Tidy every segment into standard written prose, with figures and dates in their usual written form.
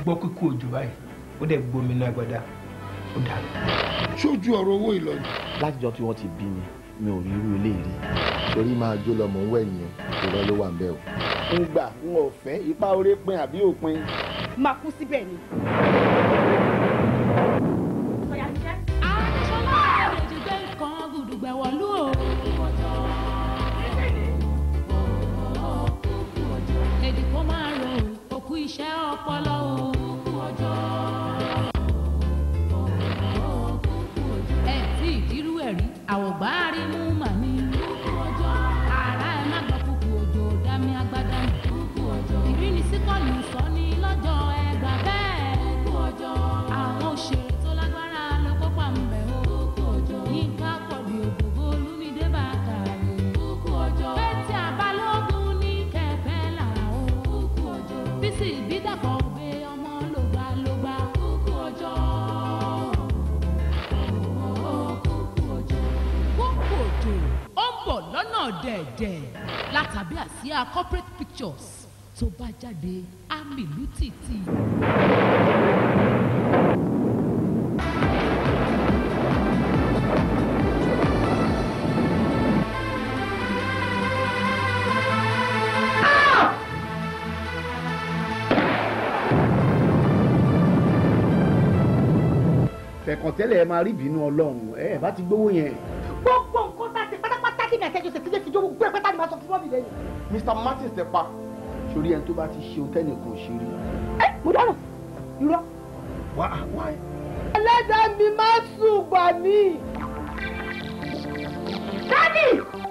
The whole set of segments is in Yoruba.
gbọ́ kíkú òjò báyìí ó dẹ̀ gbomi náà gbọ́dá ó dànù. ṣojú ọ̀rọ̀ owó ìlọrin. látijọ́ tí wọ́n ti bí mi ò rí irú ilé rí. torí máa jó lọ mọ̀ ń wẹ̀yìn ẹ̀ ìrọ̀ ló wà ń bẹ̀ o. ń gbà ń ò fẹ́ ipa oore pin àbí òpin. máa kú síbẹ̀ ni. iṣẹ́ ọpọlọ ọjọ́ ẹ̀ tí ìdírú ẹ̀ rí àwọ̀gbá rí mú mà ní ọjọ́ ara ẹ̀ má gbọ́ kúkú òjò dámí agbádá ní ìrínisí kọ́ni sọ ní lọ́jọ́ ẹgbà bẹ́ẹ̀ àwọn òṣèré tó lágbára ló kópa ń bẹ̀ ó yínká pọ̀lì ògbógbó olúmídé bàtà rẹ̀ bẹ́ẹ̀ tí àbálógún ní kẹfẹ́ làrá ó bísí ìbídàpọ̀ òbí ọmọ lògbàlògbà kúkú ọjọ́. Kúkú òjò ó ń bọ̀ lọ́nà dẹ̀dẹ̀ látàbí àsíá corporate pictures tó bá jáde ámìlú títì. fẹ̀kàntẹ́lẹ̀ ẹ máa rí ìbínú ọlọ́run ẹ bá ti gbówó yẹn. gbogbo nǹkan tá a ti pátápátá kí ni àtẹ́jọ́ ṣe kílẹ̀ kíjọ́ gbogbo ẹ̀ pátá ni màá sọ fún mọ́mì lẹ́yìn. Mr. Martins tẹ pa sórí ẹni tó bá ti ṣe òtẹ́nìkan ò ṣe rí. ẹ mo dárò irọ́. wá. ẹlẹ́dàá mi máa sùn gbà mí. dádì.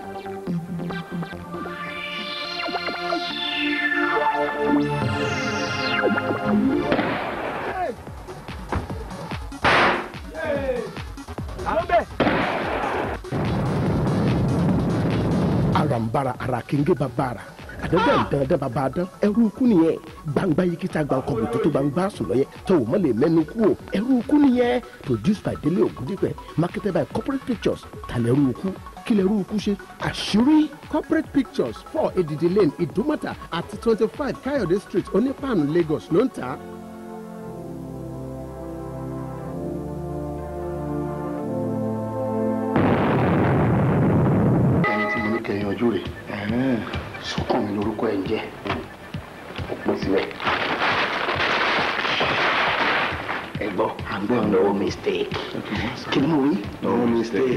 arambara arakenge babara àdẹ́dẹ́ ìdẹ́dẹ́ bàbá adán ẹrú ikú nìyẹn gbangba yìí kíta gba ọkọ̀ bòtó tó gbangba sùn lọ́yẹ tó wò mọ́ lè mẹ́nu kú o ẹrú ikú nìyẹn produced by Délé Ògúndípẹ̀ marketed by Corporate Pictures tàlẹ́ ẹrú ikú kí lẹ́rú ikú ṣe àṣírí. Corporate Pictures 4 Edidi Lane Ìdúmọ̀tà àti 25 Káyọ̀dé Street Onípàánù Lagos ló ń tà á. kẹyìn ojú rẹ sọkàn mi lórúkọ ẹ ń jẹ òpin sílẹ̀ ẹ gbọ́ à ń gbọ́ no mistake kí ni mo wí no mistake.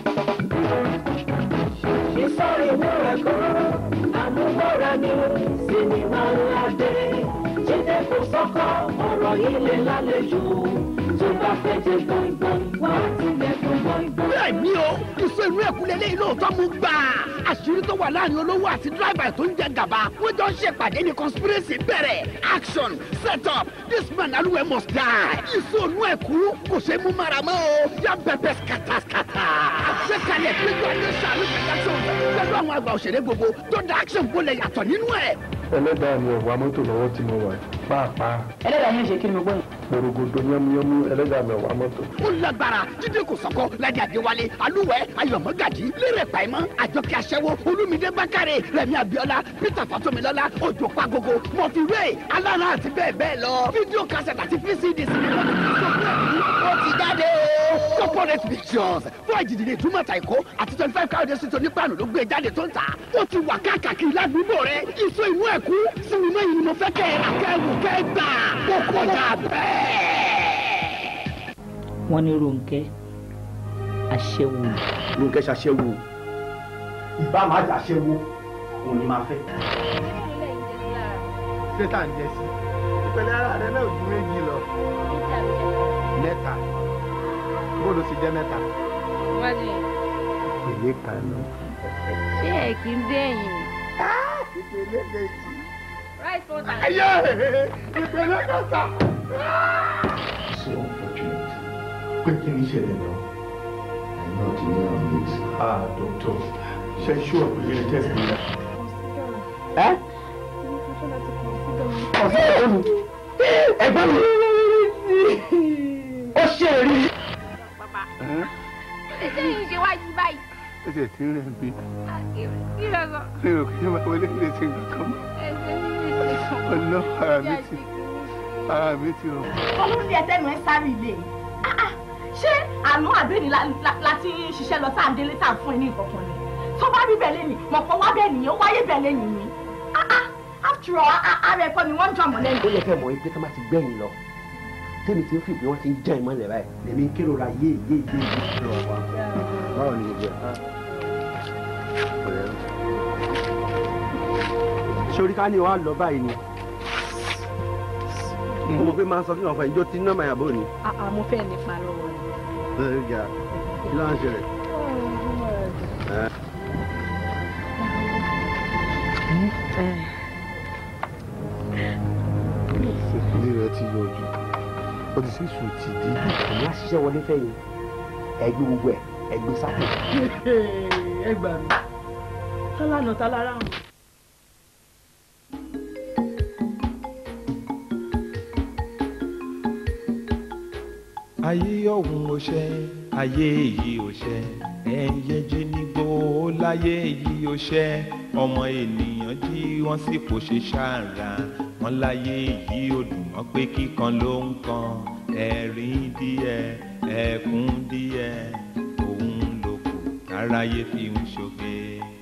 ìsọ̀rí ìwúrẹ̀ kọ́ àmúgbọ́ra ni sinimá ńlá dé jíde kò sọ́kọ́ ọ̀rọ̀ yìí lè lálejò tó bá fẹ́ jẹ gbọ̀ngbọ̀n wá tilẹ̀ fún gbọ̀ngbọ̀n. bẹ́ẹ̀ ni o ìṣó inú ẹ̀kúnlẹ̀ lẹ́yìn lóòótọ́ mú gbà àṣírí tó wà láàrin olówó àti dírìbà tó ń jẹ gàba wọ́n jọ ń ṣèpàdé ní conspiracy bẹ̀rẹ̀ action set up this man aluwe must die ìṣó inú ẹ̀kú kò ṣe mú mara mọ́ o yá bẹ̀bẹ̀ skàtàskàtà àṣekalẹ̀ péjọ ní sàlù production pẹ̀lú àwọn àgbà òṣèré gbogbo tó da action bolẹ̀ yàtọ̀ nínú ẹ̀. ẹlẹ́dàá mi ò wá mọ́tò lọ́wọ́ tí mo wà pàápàá. ẹlẹ́dàá mi ṣe kí ni mo gbọ́. gbòrògbòdò yánmúyánmú ẹlẹ́dàá mi ò wá mọ́tò. ó lágbára jíde kò sọkọ ládé adéwálé alúwẹ̀ ayọ̀mọ́gàjì lérè pàìmọ́ àjọkẹ́ aṣẹ́wó olúmídé bákàrẹ̀ rẹ̀mí abíọ́lá peter fatomilọ́lá òjò pagogo mọ̀fìwé alára àti bẹ́ẹ̀ bẹ́ẹ̀ lọ fídíò kásẹ̀tì àti pcd sinimá ó ti jáde o. Corporate Pictures fún àjìdìde ìtumọ̀ta èkó àti 25 Káyọ̀dé Street Onípàánù ló gbé jáde tó ń tà ó ti wà káàkiri ládùúgbò rẹ ìṣó inú ẹ̀kú sinimá yìí ni mo fẹ́ kẹ́ ẹ rà kẹ́ ẹ wò kẹ́ ẹ gbà ó kọjá bẹ́ẹ̀. wọ́n ní Rónkẹ́ aṣẹ́wó. Rónkẹ́ ṣaṣẹ́wó ìbá máa jà aṣẹ́wó òun ni máa fẹ́. ṣé tá à ń jẹ sí ìpẹ̀lẹ́ ara rẹ náà ju méjì lọ. mẹ́ta bóòlù sì jẹ́ mẹ́ta. wájú ìpele kan lọ. ṣé ẹ kì í dé ẹ̀yìn. ìpele méjì. rice water. ayé ìpele kẹta. so unfortunate pé kí ni ìṣẹ̀lẹ̀ náà I'm not near on it. doctor ṣe ṣú ọ̀pẹ̀lẹ̀ test mi náà. ẹ ọ̀sẹ̀ ẹ̀rù ẹ̀gbọ́n mi ó ṣe rí. bàbá ṣé ìṣe wá yí báyìí. ó ṣe tí ń rẹ̀ bí. kí ló sọ. mi ò kí n máa wọlé lè ṣe nǹkan kan mọ́. ọ̀nà ara mi ti. ara mi ti rọ. olórí ẹsẹ̀ nu ẹ sáré ilé ṣé àánú àbẹ́ni láti ṣiṣẹ́ lọ tá à ń délé tá à ń fún ẹ ní ìkọ̀kan ni tó bá rí bẹ́ẹ̀ lẹ́yìn mọ̀kàn wá bẹ́ẹ̀ nìyẹn ó wáyé bẹ́ẹ̀ lẹ́yìn ni after all ara ẹ̀kọ́ ni wọ́n ń jọmọ̀ lẹ́yìn. ó yẹ kẹ́ mọ̀ pé tá má ti gbẹ̀yìn lọ tèmi tí ó fi bí wọ́n ti ń jẹ́ ìmọ̀lẹ̀ báyìí lèmi ń kérora yé. báwo ni gbogbo ẹ̀ sori ká ní wa lọ báyìí ni mo fẹ́ máa sọ fún ọkọ ìjọ tí nọ́ọ̀mà yàbọ̀ ni. mo fẹ́ nípa lọ́wọ́ rẹ̀. bẹ́ẹ̀ ga kí ló ń ṣẹlẹ̀. ilé rẹ ti yọ ojú ó ti ṣe sùn ti di. àwọn aṣiṣẹ́ wọlé fẹ́yìn ẹgbẹ́ gbogbo ẹ̀ ẹgbẹ́ sápò. ẹ gbà mí tálánà tálára hàn. ayé ọ̀hún ò ṣe ayé yìí ò ṣe ẹ̀yẹ jí nígbó láyé yìí ò ṣe ọmọ ènìyàn jí wọ́n sì kò ṣe ṣàrà wọ́n láyé yìí ò dùn wọ́n pé kíkan ló ń kan ẹ̀rín díẹ̀ ẹ̀kún díẹ̀ òun ló kù káráyé fi ń ṣoge.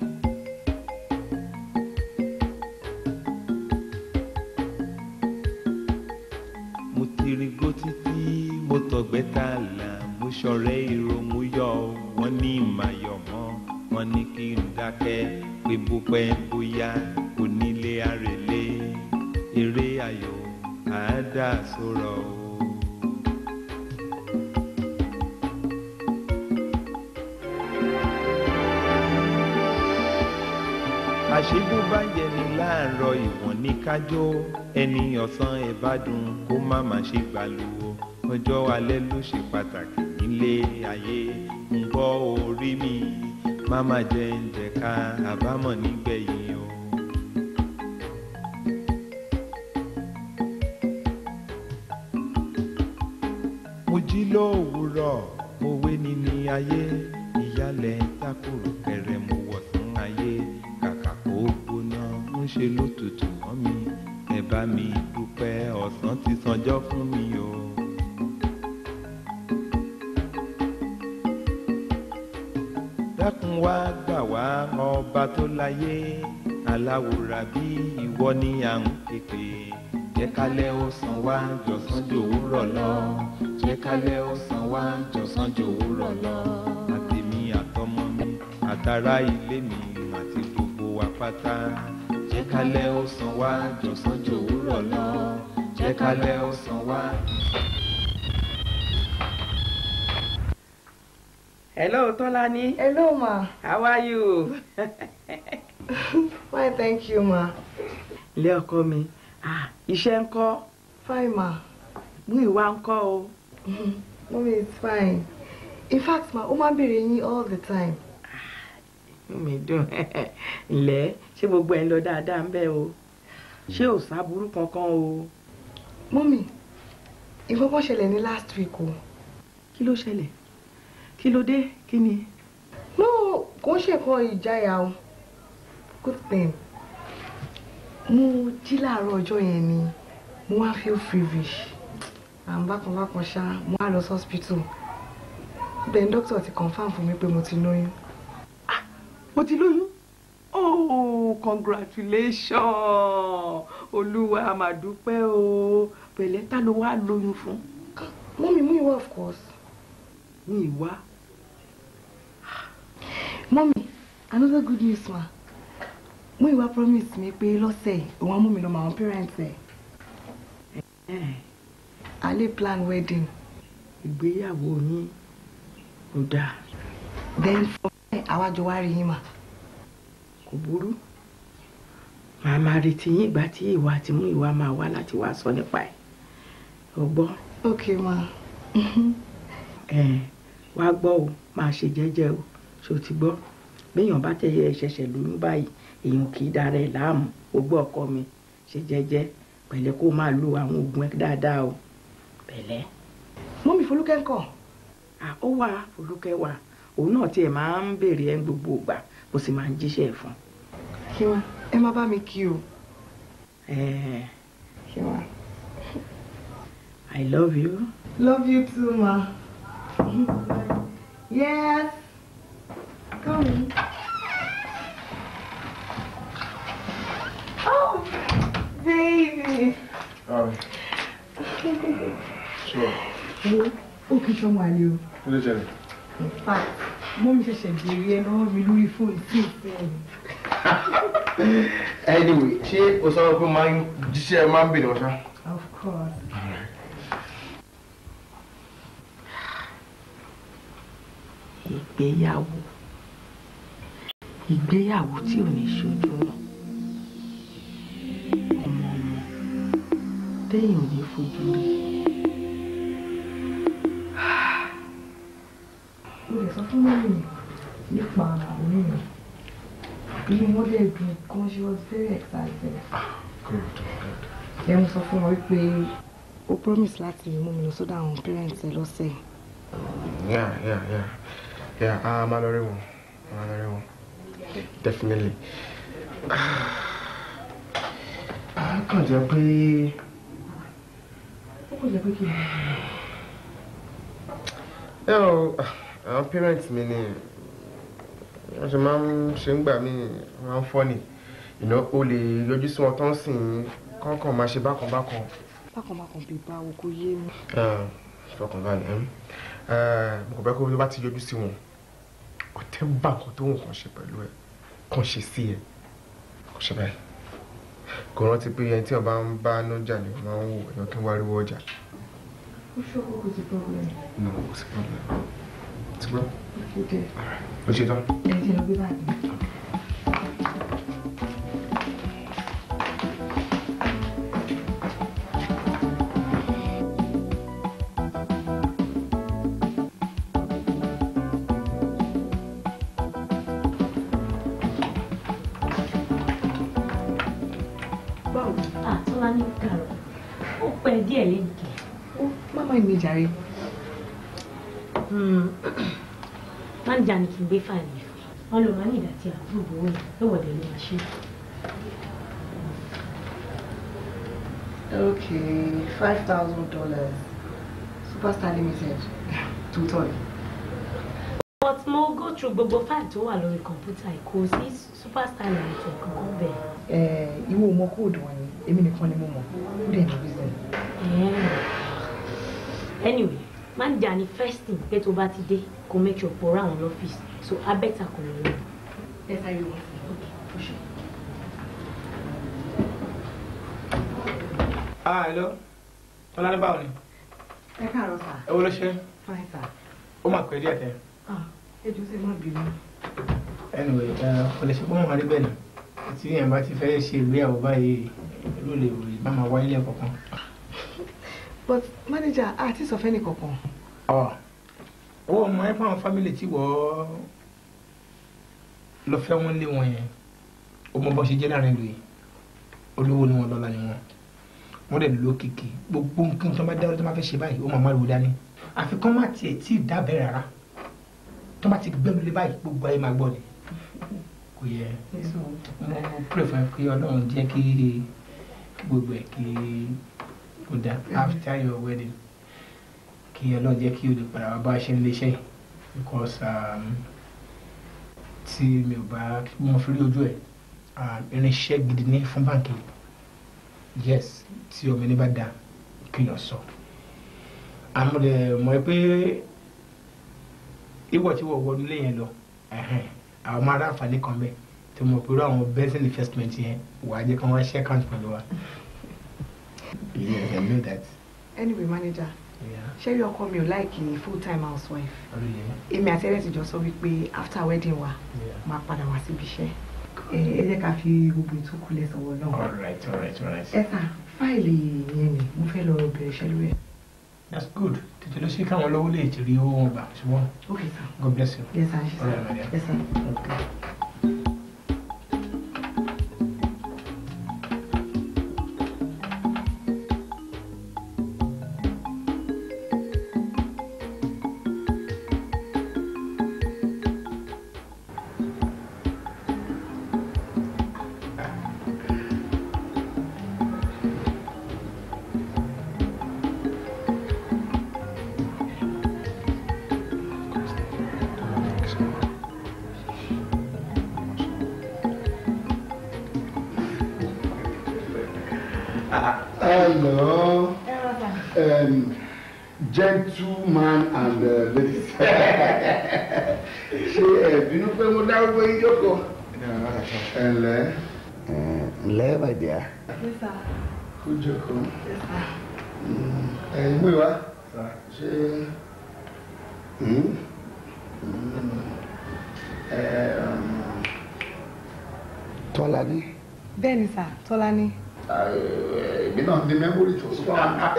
mo ti rí gbó títí mo tọ̀gbẹ́ tààlà mo ṣọ̀rẹ́ ìró mo yọ wọ́n ní ìmàyọ̀mọ́ wọ́n ní kí n dákẹ́ pé bó pẹ́ bóyá onílé àrèlé eré ayọ̀ àádá sọ̀rọ̀ o. àṣebó bá yẹ ní láàárọ̀ ìwọ̀n ní kájọ́ ẹni ọ̀sán ẹ̀ bá dùn kó má má ṣe gbàlúwo ọjọ́ alẹ́ ló ṣe pàtàkì nílé ayé ń gbọ́ orí mi má má jẹ ń jẹ ká àbámọ̀ nígbẹ̀yìn o. mo jí lówùúrọ̀ mo wé ní ní ayé ìyálẹ̀ tákùrọ̀ kẹrẹ mo wọ̀ sún ayé kàkà kó gbóná ń ṣe ló tutù mọ́ mi ẹ bá mi dúpẹ́ ọ̀sán ti sanjọ́ fún mi o. dákun wá gbà wá ọba tó láyé aláwòrán bí ìwọ ni à ń pèpè jẹ́ kálẹ̀ ó san wá jọ̀sán jòwúrọ̀ lọ jẹ́ kálẹ̀ ó san wá jọ̀sán jòwúrọ̀ lọ àtèmi àtọmọ mi àtàrà ilé mi àti gbogbo wa pátá jẹ́ kálẹ̀ ó san wá jọ̀sán jòwúrọ̀ lọ jẹ́ kálẹ̀ ó san wá. Hello, Tolani. Hello, ma. How are you? Fine, thank you, ma. Ilé ọkọ mi. Iṣẹ́ ńkọ́? Fine, ma. Mú ìwà ńkọ́ o? Mommy, it's fine. In fact, ma, ó máa ń béèrè yín all the time. Mi dùn. Ǹlẹ́, ṣé gbogbo ẹ̀ ń lọ dáadáa ń bẹ̀ o? Ṣé ò sábúrú kankan o? Mommy, nǹkan kan ṣẹlẹ̀ ní last week o. Kí ló ṣẹlẹ̀? Kí ló dé? Kí ni? No, kò ń ṣe nǹkan ìjáyà o. Good thing. Mo jí láàárọ̀ ọjọ́ yẹn ni mo wá feel feverish. Bákan ṣá, mo wá lọ sí hospital. Then doctor ti confirm fún mi pé mo ti lóyún. Mo ti lóyún? Oh, congratulations! Olúwa a máa dúpẹ́ o. Pẹ̀lẹ́ ta ló wá lóyún fún? Mommy, mú ìwọ of course. Mú ìwá? Mommy, another good news ma. Múyìwá promise mi pé lọ́sẹ̀ òun á mú mi lọ àwọn parents ẹ̀. A lè plan wedding. Ìgbéyàwó yín ò dáa. Then for me, àwa jọ wá rí yín mà. Kò burú. Màá máa retí yín ìgbà tí ìwà àti Múyìwá máa wá láti wá sọ nípa ẹ̀. O gbọ́? Okay ma. Wá gbọ́ o, máa ṣe jẹ́jẹ́ o, ṣó ti gbọ́? Béèyàn bá tẹ̀yẹ ṣẹ̀ṣẹ̀ lóyún báyìí èèyàn kì í dára ẹ̀ láàmú o gbọ́ ọkọ mi ṣe jẹ́jẹ́ pẹ̀lẹ́ kó máa lo àwọn oògùn ẹ̀ dáadáa o pẹ̀lẹ́. Mọ́mì Folúkẹ́ ńkọ́? Ó wà Folúkẹ́ wà òun náà tiẹ̀ máa ń béèrè ẹ̀ gbogbo ìgbà mo sì máa ń jíṣẹ́ ẹ̀ fún. Kí wá ẹ má bá mi kí o. Kí wá. I love you. Love you too, ma. Yes. Come in. Oh, baby. Sure. Okay, show me you. Listen. In fact, Mom ṣẹ̀ṣẹ̀ béèrè ẹ lọ́wọ́ mi lórí fóònù tí ò fẹ́ mi. Anyway, ṣé o sọ pé máa ń jíṣẹ́ máa ń bèrè wọn ṣá? Of course. Ìgbéyàwó tí ò ní ṣojú wọn. Ọmọ téèyàn ò ní fojú rí. Mo lè sọ fún mọ́mí nípa oríyìn. Bí wọ́n dẹ̀ dùn kan, she was very excited. Ẹ mo sọ fún wọn wípé ó promise láti mú mi lọ sọ́dọ̀ àwọn parents ẹ lọ́sẹ̀. Yeah, máa lọ rí wọn. Definitely. Kàn jẹ́ pé kí ni? Àwọn parents mi ni wọ́n ṣe máa ń ṣe ń gbà mí máa ń funny. O lè yọjú sí wọn tán sìn kọ́kàn máa ṣe bákan. Bákan bí báwo kò yé mi. Fọkànbalẹ̀. Mo kò bẹ́ kó bá ti yọjú sí wọn. Ọ̀tẹ̀ ń bá nǹkan tó nǹkan ṣe pẹ̀lú ẹ̀ kàn ṣe sí ẹ̀ kò ṣe báyìí. Kò rántí pé ẹni tí wọ́n bá ń bá nájà ni wọ́n máa ń wò ẹ̀yàn kí n wá rí wọ́ ọjà. Ó ṣọ́kọ́ kò sí problem. No, kò sí problem. Ti gbọ́? Okay. Ó ṣe tán. Ẹ ti lọ gbé báyìí. Mi jàre. Manager ni kí n gbé fáìlì wọn lò máa ní ìdàtí àbúrò owó lọ́wọ́dẹ ló máa ṣe. Okay, $5,000. Superstar Limited. Tutor. But mo go through gbogbo fáìlì tó wà lórí kọ̀ǹpútà kò sí Superstar Limited kankan bẹ́ẹ̀. Ìwọ mọ kóòdù wọn ni èmi nìkan ni mo mọ̀ ó dẹ̀ ní reason. Anyway, manager ni first thing pé tó bá ti dé kó make sure pọ̀ ráwọn lọ́fíìsì so abẹ́ta kò lọ lọ. Ẹ sáré wọ́n sí i. Hello. Tọ́lá ní báwo ni? Ẹ káàárọ̀ sà. Ẹ wo ló ṣe? Fine sà. Ó máa pẹ́ díẹ̀ tẹ́. Ẹ jù sí má bínú. Anyway, kò lè ṣe pé wọ́n máa rí bẹ́ẹ̀ náà. Tí èèyàn bá ti fẹ́ ṣe ìgbéyàwó báyìí ló lè wòye má máa wáyé lẹ́ẹ̀kọ̀ọ̀kan. But manager, àti sọ fẹ́ni kankan. Owó ọmọ ẹ fún àwọn fámìlì tí wọ́n lọ fẹ́ wọn lé wọn yẹn. Ó mọ bọ́ ṣe jẹ́ láàrin ìlú yìí. Olówó ni wọn lọ́la ni wọn. Wọ́n dẹ̀ lókìkí. Gbogbo nǹkan tó bá dáwọ́ tó máa fẹ́ ṣe báyìí, ó máa máa wò dání. Àfi kán má tiẹ̀ tí ì dábẹ́ rárá. Tó bá ti gbẹ́nu lé báyìí, gbogbo ayé máa gbọ́ ni. Kò yẹ. Mo pray fún ẹ pé Ọlọ́run jẹ́ kí gbogbo ẹ̀ kí ó dá after your wedding. Kí Ọlọ́run jẹ́ kí o lè padà wá bá a ṣe ń léṣẹ́ because tí mi ò bá mo fi rí ojú ẹ̀ irinṣẹ́ gidi ní fún báńkì. Yes, tí ọmọ ẹni bá dá kí lọ sọ. Àmọ́ dẹ̀ mọ̀ pé ìwọ tí wọ́n wọnú lé yẹn lọ àwọn máa rà àǹfààní kan bẹ́ẹ̀ tí mo pẹ̀lú àwọn bẹ́sìn investment yẹn wà á jẹ́ kí wọ́n ṣe account pẹ̀lú wa. Yes, I know that. Anyway, manager. Ṣé rí ọkọ mi ò like full-time housewife? Èmi àti ẹ̀rẹ́ ti jọ sọ wípé after wedding wa máa padà wá síbi iṣẹ́. Ẹ jẹ́ ká fi gbogbo ìtókù lẹ̀ sọ̀wọ́ náà. All right. Ẹ sà, fáìlì yẹn ni mo fẹ́ lọ bẹ̀rẹ̀ iṣẹ́ lórí ẹ̀. That's good. Tètè lọ sí káwọn lọ́wọ́ lè ti rí owó wọn gbà ṣùgbọ́n. Okay, sir. God bless you. Yes, sir. All right, my dear. Yes, sir. Okay. Hello. Gentleman and ladies. Ṣé ẹ̀bínú pé mo dárúkọ yín jókòó? Ẹ̀lẹ́. Ẹ̀lẹ́ my dear. Yes, sir. Kú jókòó. Yes, sir. Mú ìwá. Ṣé Tọ́lání? Bẹ́ẹ̀ni, sir. Tọ́lání. Èmi náà ní mẹ́mórì tó sọ.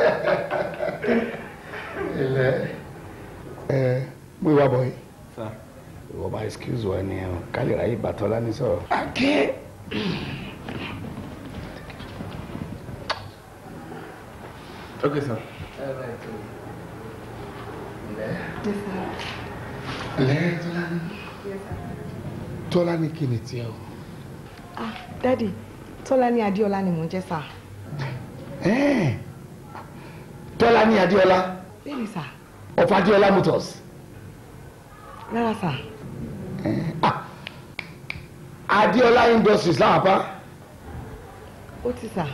Mú ìwà bọ̀ yìí. Ìwọ bá excuse wa ni ká lè ráyè bá Tọ́lání sọ̀rọ̀. Akẹ́. Okay, sir. Lẹ́ Tọ́lání. Tọ́lání kí ni tiẹ̀ o? Daddy, Tọ́lání Adéọlá ni mò ń jẹ́ sà. Tọ́lání Adéọlá. Bẹ́ẹ̀ni sà. Of Adéọlá Motors. Rárá sà. Adéọlá Industries láwọn apá. Ó ti sà.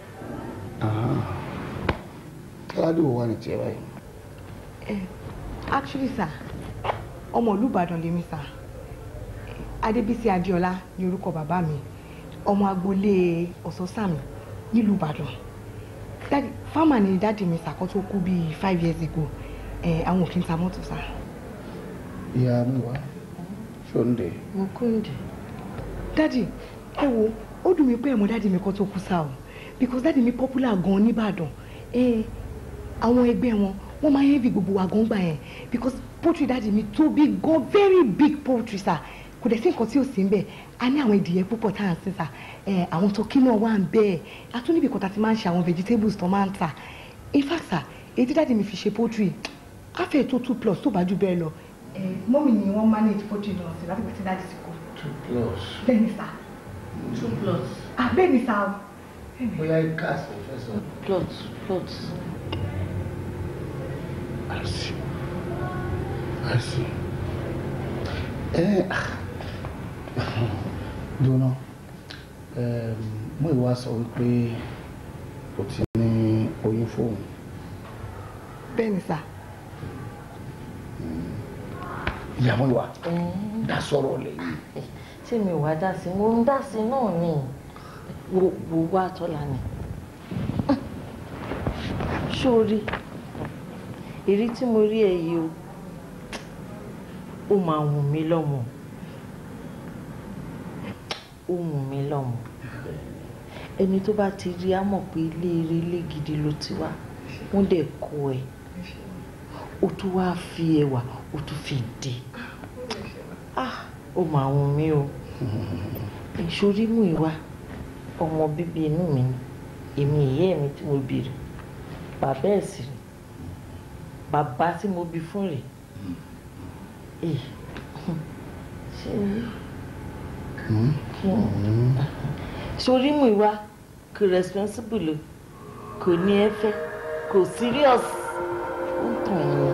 Tọ́lání wo wà ní tiẹ̀ báyìí? Actually sà, ọmọ ìlú Ìbàdàn lèmi sà. Adébísí Adéọlá ni orúkọ bàbá mi. Ọmọ agboolé Ọ̀sọ́sàmì nílùú Ìbàdàn. Daddy, farmer ni dáàdì mi sà kó tó kú bíi 5 years ago. Àwọn òkè ń ta mọ́tò sà. Ìyá mi wá. Ṣóńdè. Mo kúndé. Daddy, ẹ wo, ó dùn mí pé ẹ̀mọ́ dáàdì mi kó tó kú sá o. Because dáàdì mi popular gan níbàdàn. Àwọn ẹgbẹ́ wọn, wọ́n máa ń heavy gbogbo wa gan gbà yẹn. Because poultry dáàdì mi tóbi gan, very big poultry sà. Kò dẹ̀ sí nǹkan tí ò sí ń bẹ̀. A ní àwọn ìdìyẹ púpọ̀ tá à ń sìn sà. Àwọn tọ́kí náà wà ń bẹ́ẹ̀. A tún níbi kan tá a ti máa ń ṣe àwọn vegetables tó máa ń tà. In fact sà, èyí tí dáàdì mi fi ṣe poultry, á fẹ́ tó 2+ tó bá jù bẹ́ẹ̀ lọ. Mọ́mì ni wọ́n manage poultry náà sí láti pẹ̀sẹ̀ dáàdì sí kù. 2+. Bẹ́ẹ̀ni sà. 2+. Bẹ́ẹ̀ni sà. Bóyá gas ló fẹ́ sọ. Plots. I see. Dúnà, mú ìwà sọ wípé o ti ní oyún fóun. Bẹ́ẹ̀ni sà. Ìyàwó ìwà dá sọ̀rọ̀ lẹ́yìn. Ṣé mi wá dá sí? Mo ń dá sí náà ni. Wo wá Tọ́lání. Sórí, èrí tí mo rí ẹ yìí ó máa wù mí lọ́mọ. Ó wù mí lọ́mọ. Ẹni tó bá ti rí á mọ̀ pé ilé gidi ló ti wá. Wọ́n dẹ̀ kọ́ ẹ. Ó tún wá fi ẹwà, ó tún fi dé. Ó máa wù mí o. Ìṣorí mú ìwà ọmọ bíbí inú mi ni. Èmi ìyá mi tí mo bí rè. Bàbá ẹ̀ sì rè. Bàbá tí mo bí fún rè. Sórí mú ìwà kò responsible, kò ní ẹ̀fẹ̀, kò serious. Ó ń tàn yín.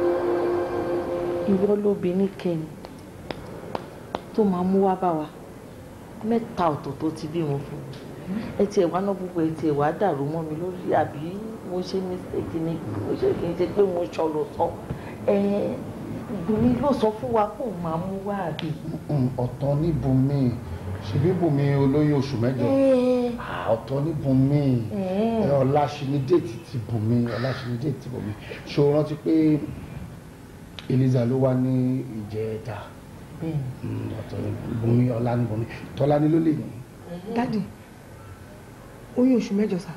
Ìwọ lóbìnrin kẹ́ni tó máa mú wá bá wa. 3 ọ̀tọ̀ọ̀tọ̀ ti bí wọn fún. Ẹ tiẹ̀ wá ná gbogbo ẹ tiẹ̀ wá dàrú mọ́ mi lórí àbí mo ṣe mistake ni mo ṣe kì í ṣe pé mo ṣọlọ sọ. Bùnmi ló sọ fún wa kó máa mú wá àbí. Ọ̀tọ̀ ní Bùnmi, ṣebí Bùnmi olóyún oṣù 8. Ọ̀tọ̀ ní Bùnmi. Ọláṣinídéètì ti Bùnmi. Ṣé o rántí pé Eliza ló wá ní ìjẹta? Ọ̀tọ̀ ní Bùnmi, ọlá ní Bùnmi. Tọ́lání ló lè ní. Daddy, oyún oṣù 8 sà.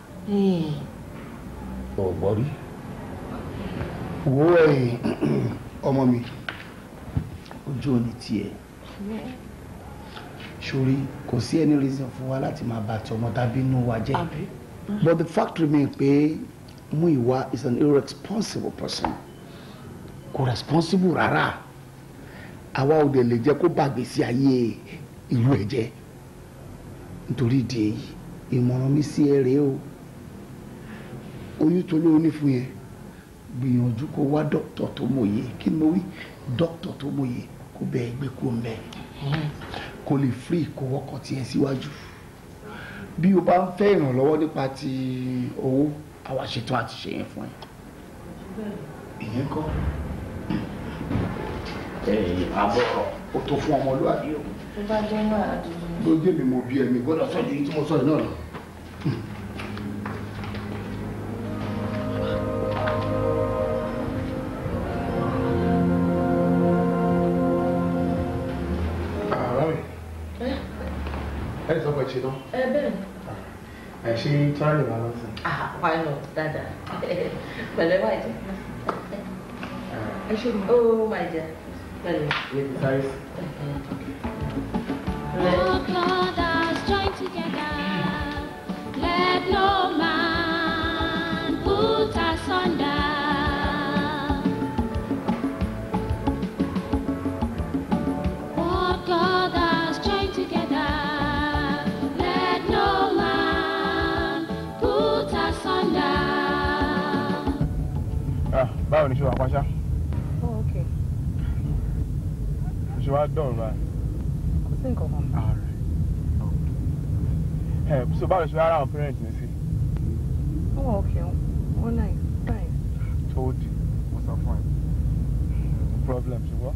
Ò gbọ́ rí. Wo ọmọ mi, ojú ò ní tiẹ̀. Sórí, kò sí any reason fún wa láti máa bá ti ọmọ tàbí inú wa jẹ́. But the fact remains pé Múyìwá is an irresponsible person. Kò responsible rárá. Àwa ò dẹ̀ lè jẹ́ kó bàgbé sí ayé ìlú ẹ̀ jẹ́. Nítorí ìdí èyí, ìmọ̀ràn mi sí ẹ rèé o. Oyún tó lóyún ní fún yẹn, gbìyànjú kó wá dókítà tó mòye. Kí ni mo wí? Dókítà tó mòye kó bẹ́ẹ̀ gbé kó ń bẹ́ẹ̀. Kó lè free kó wọ́kọ̀ tiẹ̀ síwájú. bí o bá ń fẹ́ ìrànlọ́wọ́ nípa ti owó àwa ṣetán àti ṣe yẹn fún ẹ. ìyẹn kọ́ àbọ̀ ó tó fún ọmọlúwàbí o. tó bá jẹ́ náà àdúgbò. lójú èmi mo bí ẹ̀mí gbọ́dọ̀ sọ́jú yìí tí mo sọ yìí náà lọ. ẹ sọ pé ṣe tán. ẹ bẹ́ẹ̀ ni. ẹ ṣe tíwájú wa lọ́sìn. why not dáadáa pẹ̀lẹ́ wáyé jẹ́. ẹ ṣe mọ. ó máa jẹ pẹ̀lẹ́. What God has joined together, let no man put asunder. What God has joined together, let no man put asunder. Báwo ni ṣe wà pàṣá? Oh, okay. Ṣé wàá dọ̀rùn báyìí? Kò sí nǹkan kan. So báwo ṣe wá ara àwọn parents mi sí? Oh, okay. One night. Fine. Told you. What's up fine? No problem, ṣùgbọ́n.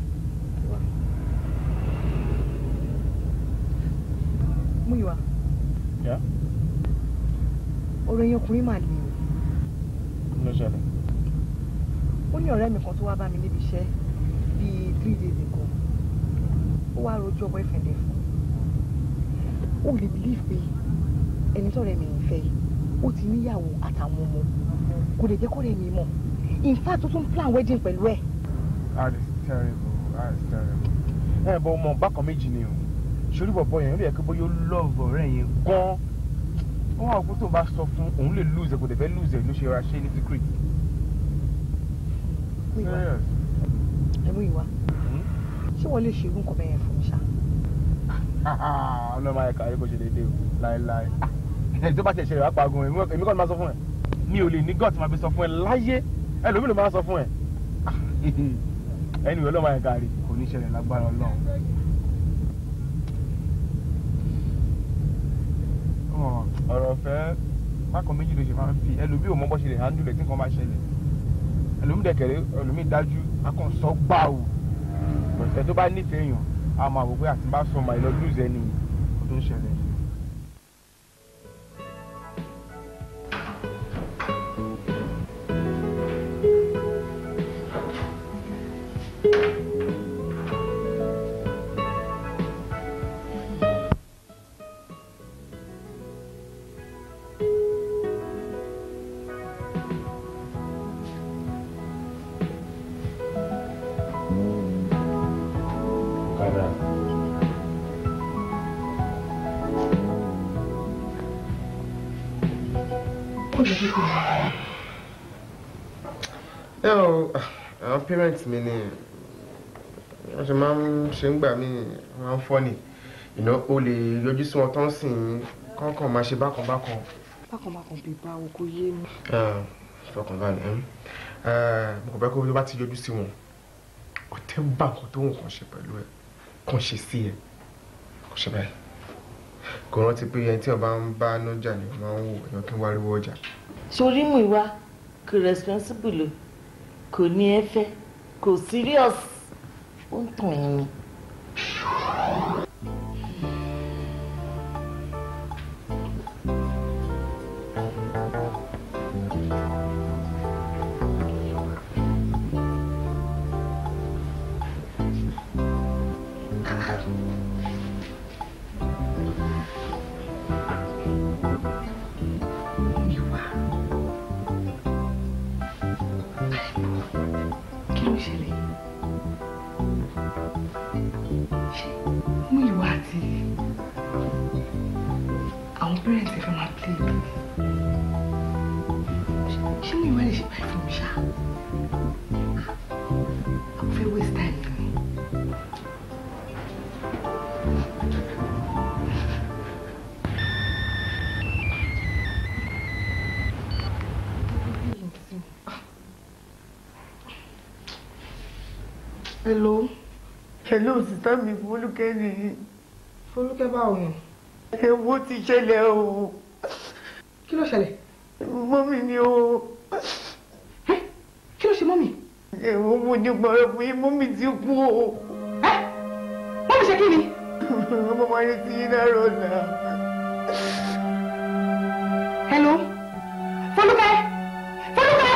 Múyìwá. Yeah? Ọ̀rọ̀ yẹn ọkùnrin máa le o. Kí ló ṣẹlẹ̀? Ó ní ọ̀rẹ́ mi kan tó wá bá mi níbi iṣẹ́ bíi 3 days ago. Ó wá rojọ́ boyfriend ẹ̀ fún mi. Ó lè believe pé ẹni tọ́rẹ́ mi ń fẹ́ yìí ó ti níyàwó àtàwọn ọmọ kò lè jẹ́ kọ́rẹ́ mi mọ̀. In fact ó tún plan wedding pẹ̀lú ẹ̀. That is terrible. That is terrible. Bọ̀ ọmọ bákan méjì ni o. Ṣorí bọ̀bọ̀ yẹn ó lè yẹ kí bóyá ó love ọ̀rẹ́ yẹn gan-an. Wọ́n wá gbọ́dọ̀ tó bá sọ fún òun lè lose ẹ̀ kò dẹ̀ fẹ́ lose ẹ̀ ló ṣe ra ṣe ní secret. Serious. Ẹ̀mú ìwà. Ṣé wọ́n lè ṣe irú nǹkan bẹ́ẹ̀ yẹn fún mi ṣá? Ọlọ́mọ ayẹ̀ka ayé kò ṣe déédéé o láéláé. Ẹni tó bá ti ṣẹlẹ̀ wá pagun èmi kọ́ ni máa sọ fún ẹ. Mi ò lè ní gọ́ọ̀tì máa fi sọ fún ẹ láyé. Ẹlòmíì ló máa sọ fún ẹ. Ẹni ìwé ọlọ́mọ ayẹ̀ka rí kò ní ṣẹlẹ̀ lágbára Ọlọ́run. Ọ̀rọ̀ ọ̀fẹ́ bákan méjì ló ṣe máa ń fi ẹlòmíì ò mọ bó ṣe lè handle ẹ̀ tí nǹkan bá ṣẹlẹ̀. Ẹlòmíì dẹ̀kẹ̀rẹ̀ ẹlòmíì dájú akọ̀ǹsọ́ gbà o. Ẹ̀ tó bá nífẹ̀ẹ́ èèyàn a máa wò pé àti bá sọ màá lọ lose ẹni kò tó ń ṣẹlẹ̀. Àwọn parents mi ni wọ́n ṣe máa ń ṣe ń gbà mí máa ń fọ́ ni o lè yọjú sí wọn tán sì kọ́kàn máa ṣe bákan bákan. Bákan bákan bíi báwo kò yé mi. Fọkànbalẹ̀ mo kò bẹ́ kó bá ti yọjú sí wọn ọ̀tẹ̀ ń bá nǹkan tó nǹkan ṣe pẹ̀lú ẹ̀ kàn ṣe sí ẹ̀ kò ṣe báyìí kò rántí pé ẹni tí wọ́n bá ń bá nájà ni wọ́n máa ń wò èèyàn kí n wá ríwọ́ ọjà. Sórí mú ìwà kò responsible kò ní ẹ fẹ́ kò serious ó ń tàn yín ni. Hello, sister mi Fọlúkẹ́ ni. Fọlúkẹ́ báwo ni? Ewu ti ṣẹlẹ̀ o. Kí ló ṣẹlẹ̀? Mọ́mì ni o. Kí ló ṣe mọ́mì? Ewu mo ní gbọ́rọ̀ fún yín, mọ́mì ti kú o. Mọ́mì ṣe kí ni? Ọmọ máa ń ti yín lárọ̀ náà. Hello? Fọlúkẹ́! Fọlúkẹ́!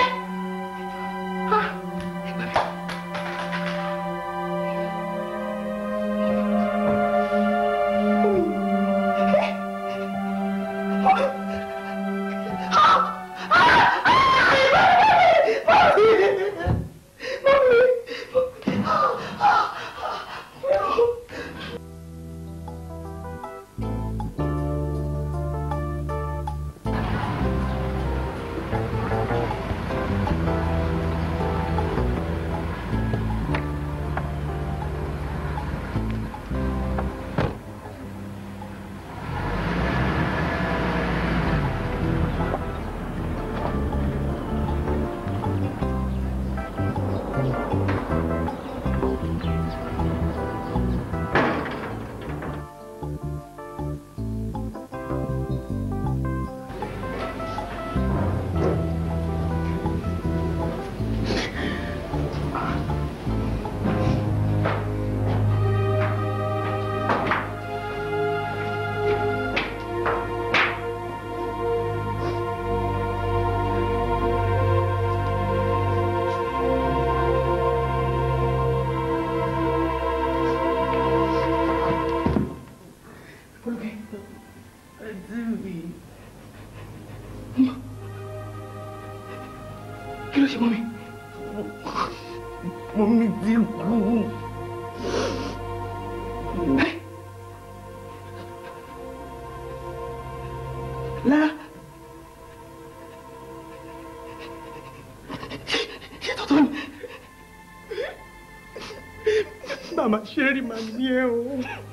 Mama Sherry máa ní ẹ o.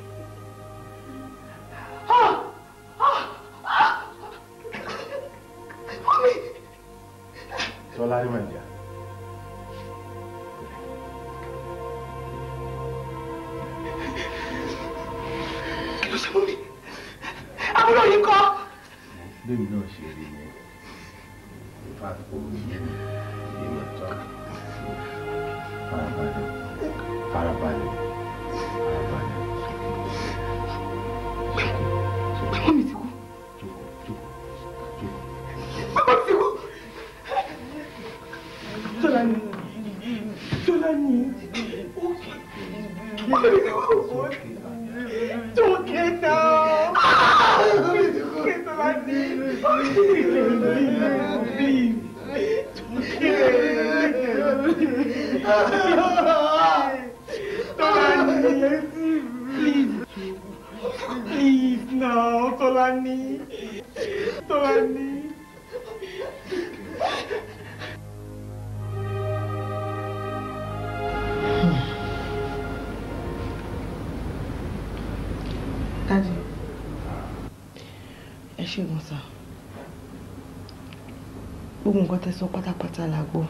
Tọ́lá rí màdìyà. Kí ló ṣe mú mi? Àbúrò yìí kọ́. Bébí náà ṣe rí ni. Ìfà kò ní ìmọ̀ tọ́. Farabalẹ̀. Farabalẹ̀. Bàbá mi ti kú. Bàbá mi ti kú. Tọ́lání. Tọ́lání. Bàbá mi ti kú. Tókè náà. Tókè Tọ́lání. Please now, Tolani. Tolani. Daddy, ẹ ṣé gan sà. Gbogbo nǹkan tẹ́ sọ pátápátá la gbọ́.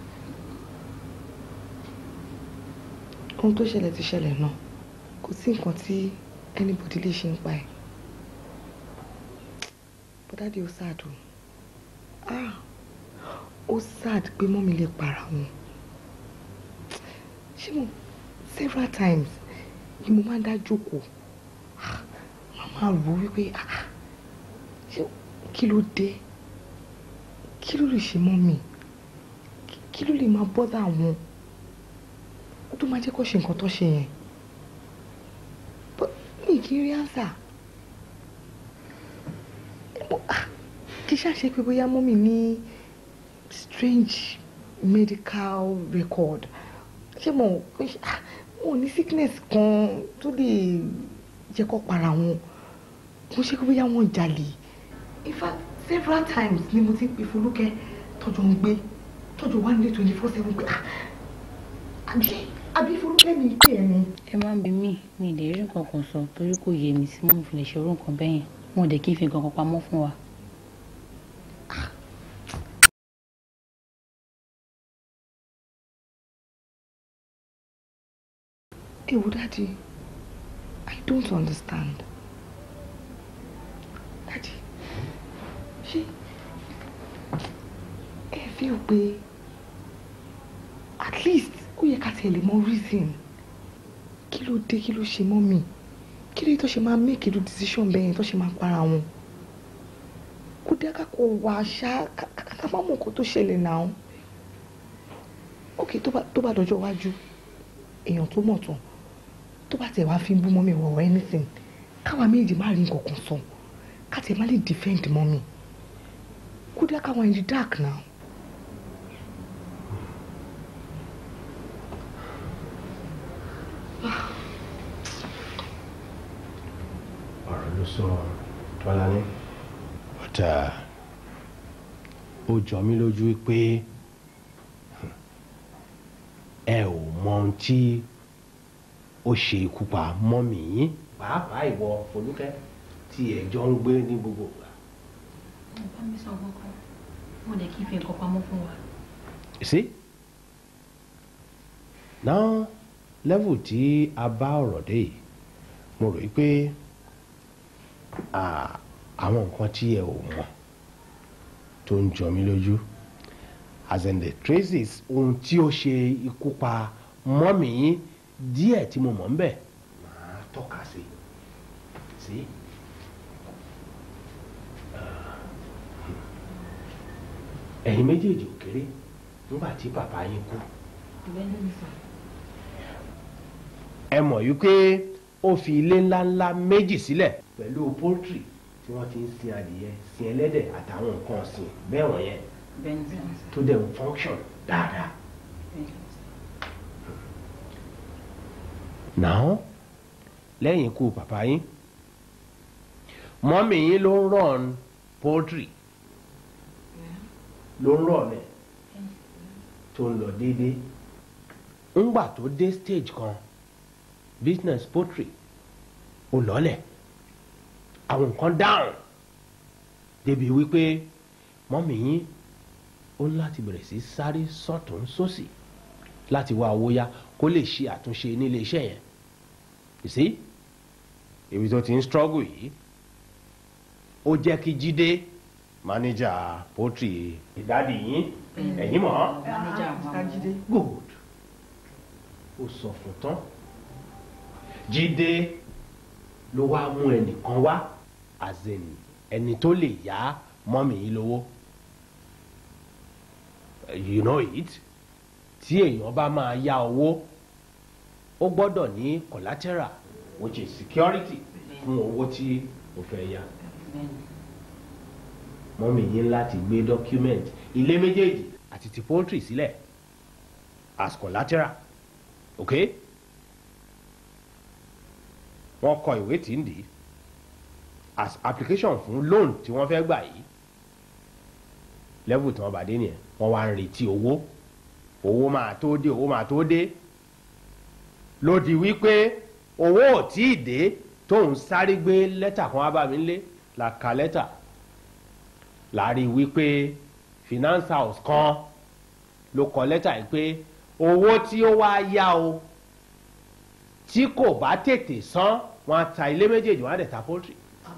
Ohun tó ṣẹlẹ̀ ti ṣẹlẹ̀ náà. Kò sí nǹkan tí anybody lè ṣe ń pa ẹ̀. But Daddy ó sad o. Ó sad pé mọ́mí lè para wọn. Ṣé mo several times ni mo máa ń dá jókòó. Màmá rò wípé ṣé kí ló dé? Kí ló lè ṣe mọ́mí? Kí ló lè máa bọ́dà wọn? Tó máa jẹ́ kó ṣe nǹkan tó ṣe yẹn. Mi kì í rí ánsà. Kì í ṣàṣe pé bóyá mọ́mí ní strange medical record. Ṣé mo wọn ní sickness kan tó lè jẹ́ kó para wọn. Kò ṣe pé bóyá wọ́n jalè. In fact, several times ni mo ti pè Folúkẹ́ tọ́jọ́ ń gbé tọ́jọ́ wà nílé 24/7 pé àbí Folúkẹ́ mi pè é ni. Ẹ máa ń bi mí mi ì lè rí nǹkan kan sọ torí kò yé mi sí mọ́ fi lè ṣe orú nǹkan bẹ́yẹn wọn ò dẹ̀ kí n fi nǹkan kan pamọ́ fún wa. Ewu Daddy, I don't understand. ṣé ẹ fi hàn pé at least ó yẹ ká tẹ̀lé mọ́ reason kí ló dé kí ló ṣe mọ́ mi kí ló tó ṣe máa make irú decision bẹ́ẹ̀ yẹn tó ṣe máa para wọn kó dé ká kó wá ṣá ká má mọ̀ nǹkan tó ṣẹlẹ̀ náà ok tó bá dọjọ́ iwájú èèyàn tó mọ̀ tán tó bá tẹ̀ wá fi ń bú mọ́ mi wọ̀ anything káwa méjì má rí nǹkan kan sọ ká tẹ̀ má lè defend mọ́ mi kó dé káwa in the dark now. ọ̀rọ̀ ló sọ tọ́lá ní. ọ̀tá ó jọ mí lójú pé ẹ ò mọ ohun tí ó ṣe ikú pa mọ́mì yín pàápàá ìwọ Folúkẹ́ tí ẹ jọ ń gbé ní gbogbo ìgbà. bá mi sọ kankan mo lè kí n fi nǹkan pamọ́ fún wa. sí náà level tí a bá ọ̀rọ̀ dé yìí mo rò pé àwọn nǹkan tí ẹ ò mọ̀ tó ń jọ mí lójú as in the traces ohun tí ó ṣe ikú pa mọ́mì yín díẹ̀ tí mo mọ̀ ń bẹ̀ máa tọ́ka sí. ẹ̀yin méjèèjì ò kéré nígbà tí bàbá yín kú. ẹ mọ̀ yí pé ó fi ilé ńláńlá méjì sílẹ̀ pẹ̀lú poultry tí wọ́n ti ń sin adìyẹ sin ẹlẹ́dẹ̀ àtàwọn nǹkan ọ̀sìn bẹ́ẹ̀ wọ̀nyẹn tó dẹ̀ ń function dáadáa. now lẹ́yìn ikú bàbá yín mọ́mì yín ló ń run poultry ló ń run ẹ̀ tó ń lọ déédéé ńgbà tó dé stage kan business poultry ó lọ́lẹ̀ àwọn nǹkan dáhùn débi wípé mọ́mì yín ó ní láti bẹ̀rẹ̀ sí sáré sọ́tún sósì láti wá owó yá kó lè ṣe àtúnṣe nílé iṣẹ́ yẹn you see ibi tó ti ń struggle yìí ó jẹ́ kí Jídé manager poultry ìdádì yín ẹ̀yin mọ̀ good ó sọ fún tán Jídé ló wá mú ẹnìkan wá as in ẹni tó lè yá mọ́mì yín lówó you know it tí èèyàn bá máa yá owó ó gbọ́dọ̀ ní collateral which is security fún owó tí ó fẹ́ yá mọ́mì yín láti gbé document ilé méjèèjì àti ti poultry sílẹ̀ as collateral okay wọ́n kọ ìwé tí ń dì í as application fún loan tí wọ́n fẹ́ gbà yìí level tí wọ́n bá dé nìyẹn wọ́n wá ń retí owó máa tó dé ló di wípé owó ò tí ì dé tóun sáré gbé lẹ́tà kan wá bá mi lé la ka lẹ́tà láàrin wípé finance house kan ló kọ lẹ́tà yìí pé owó tí ó wá yá o tí kò bá tètè san wọn á ta ilé méjèèjì wọn á dẹ̀ ta poultry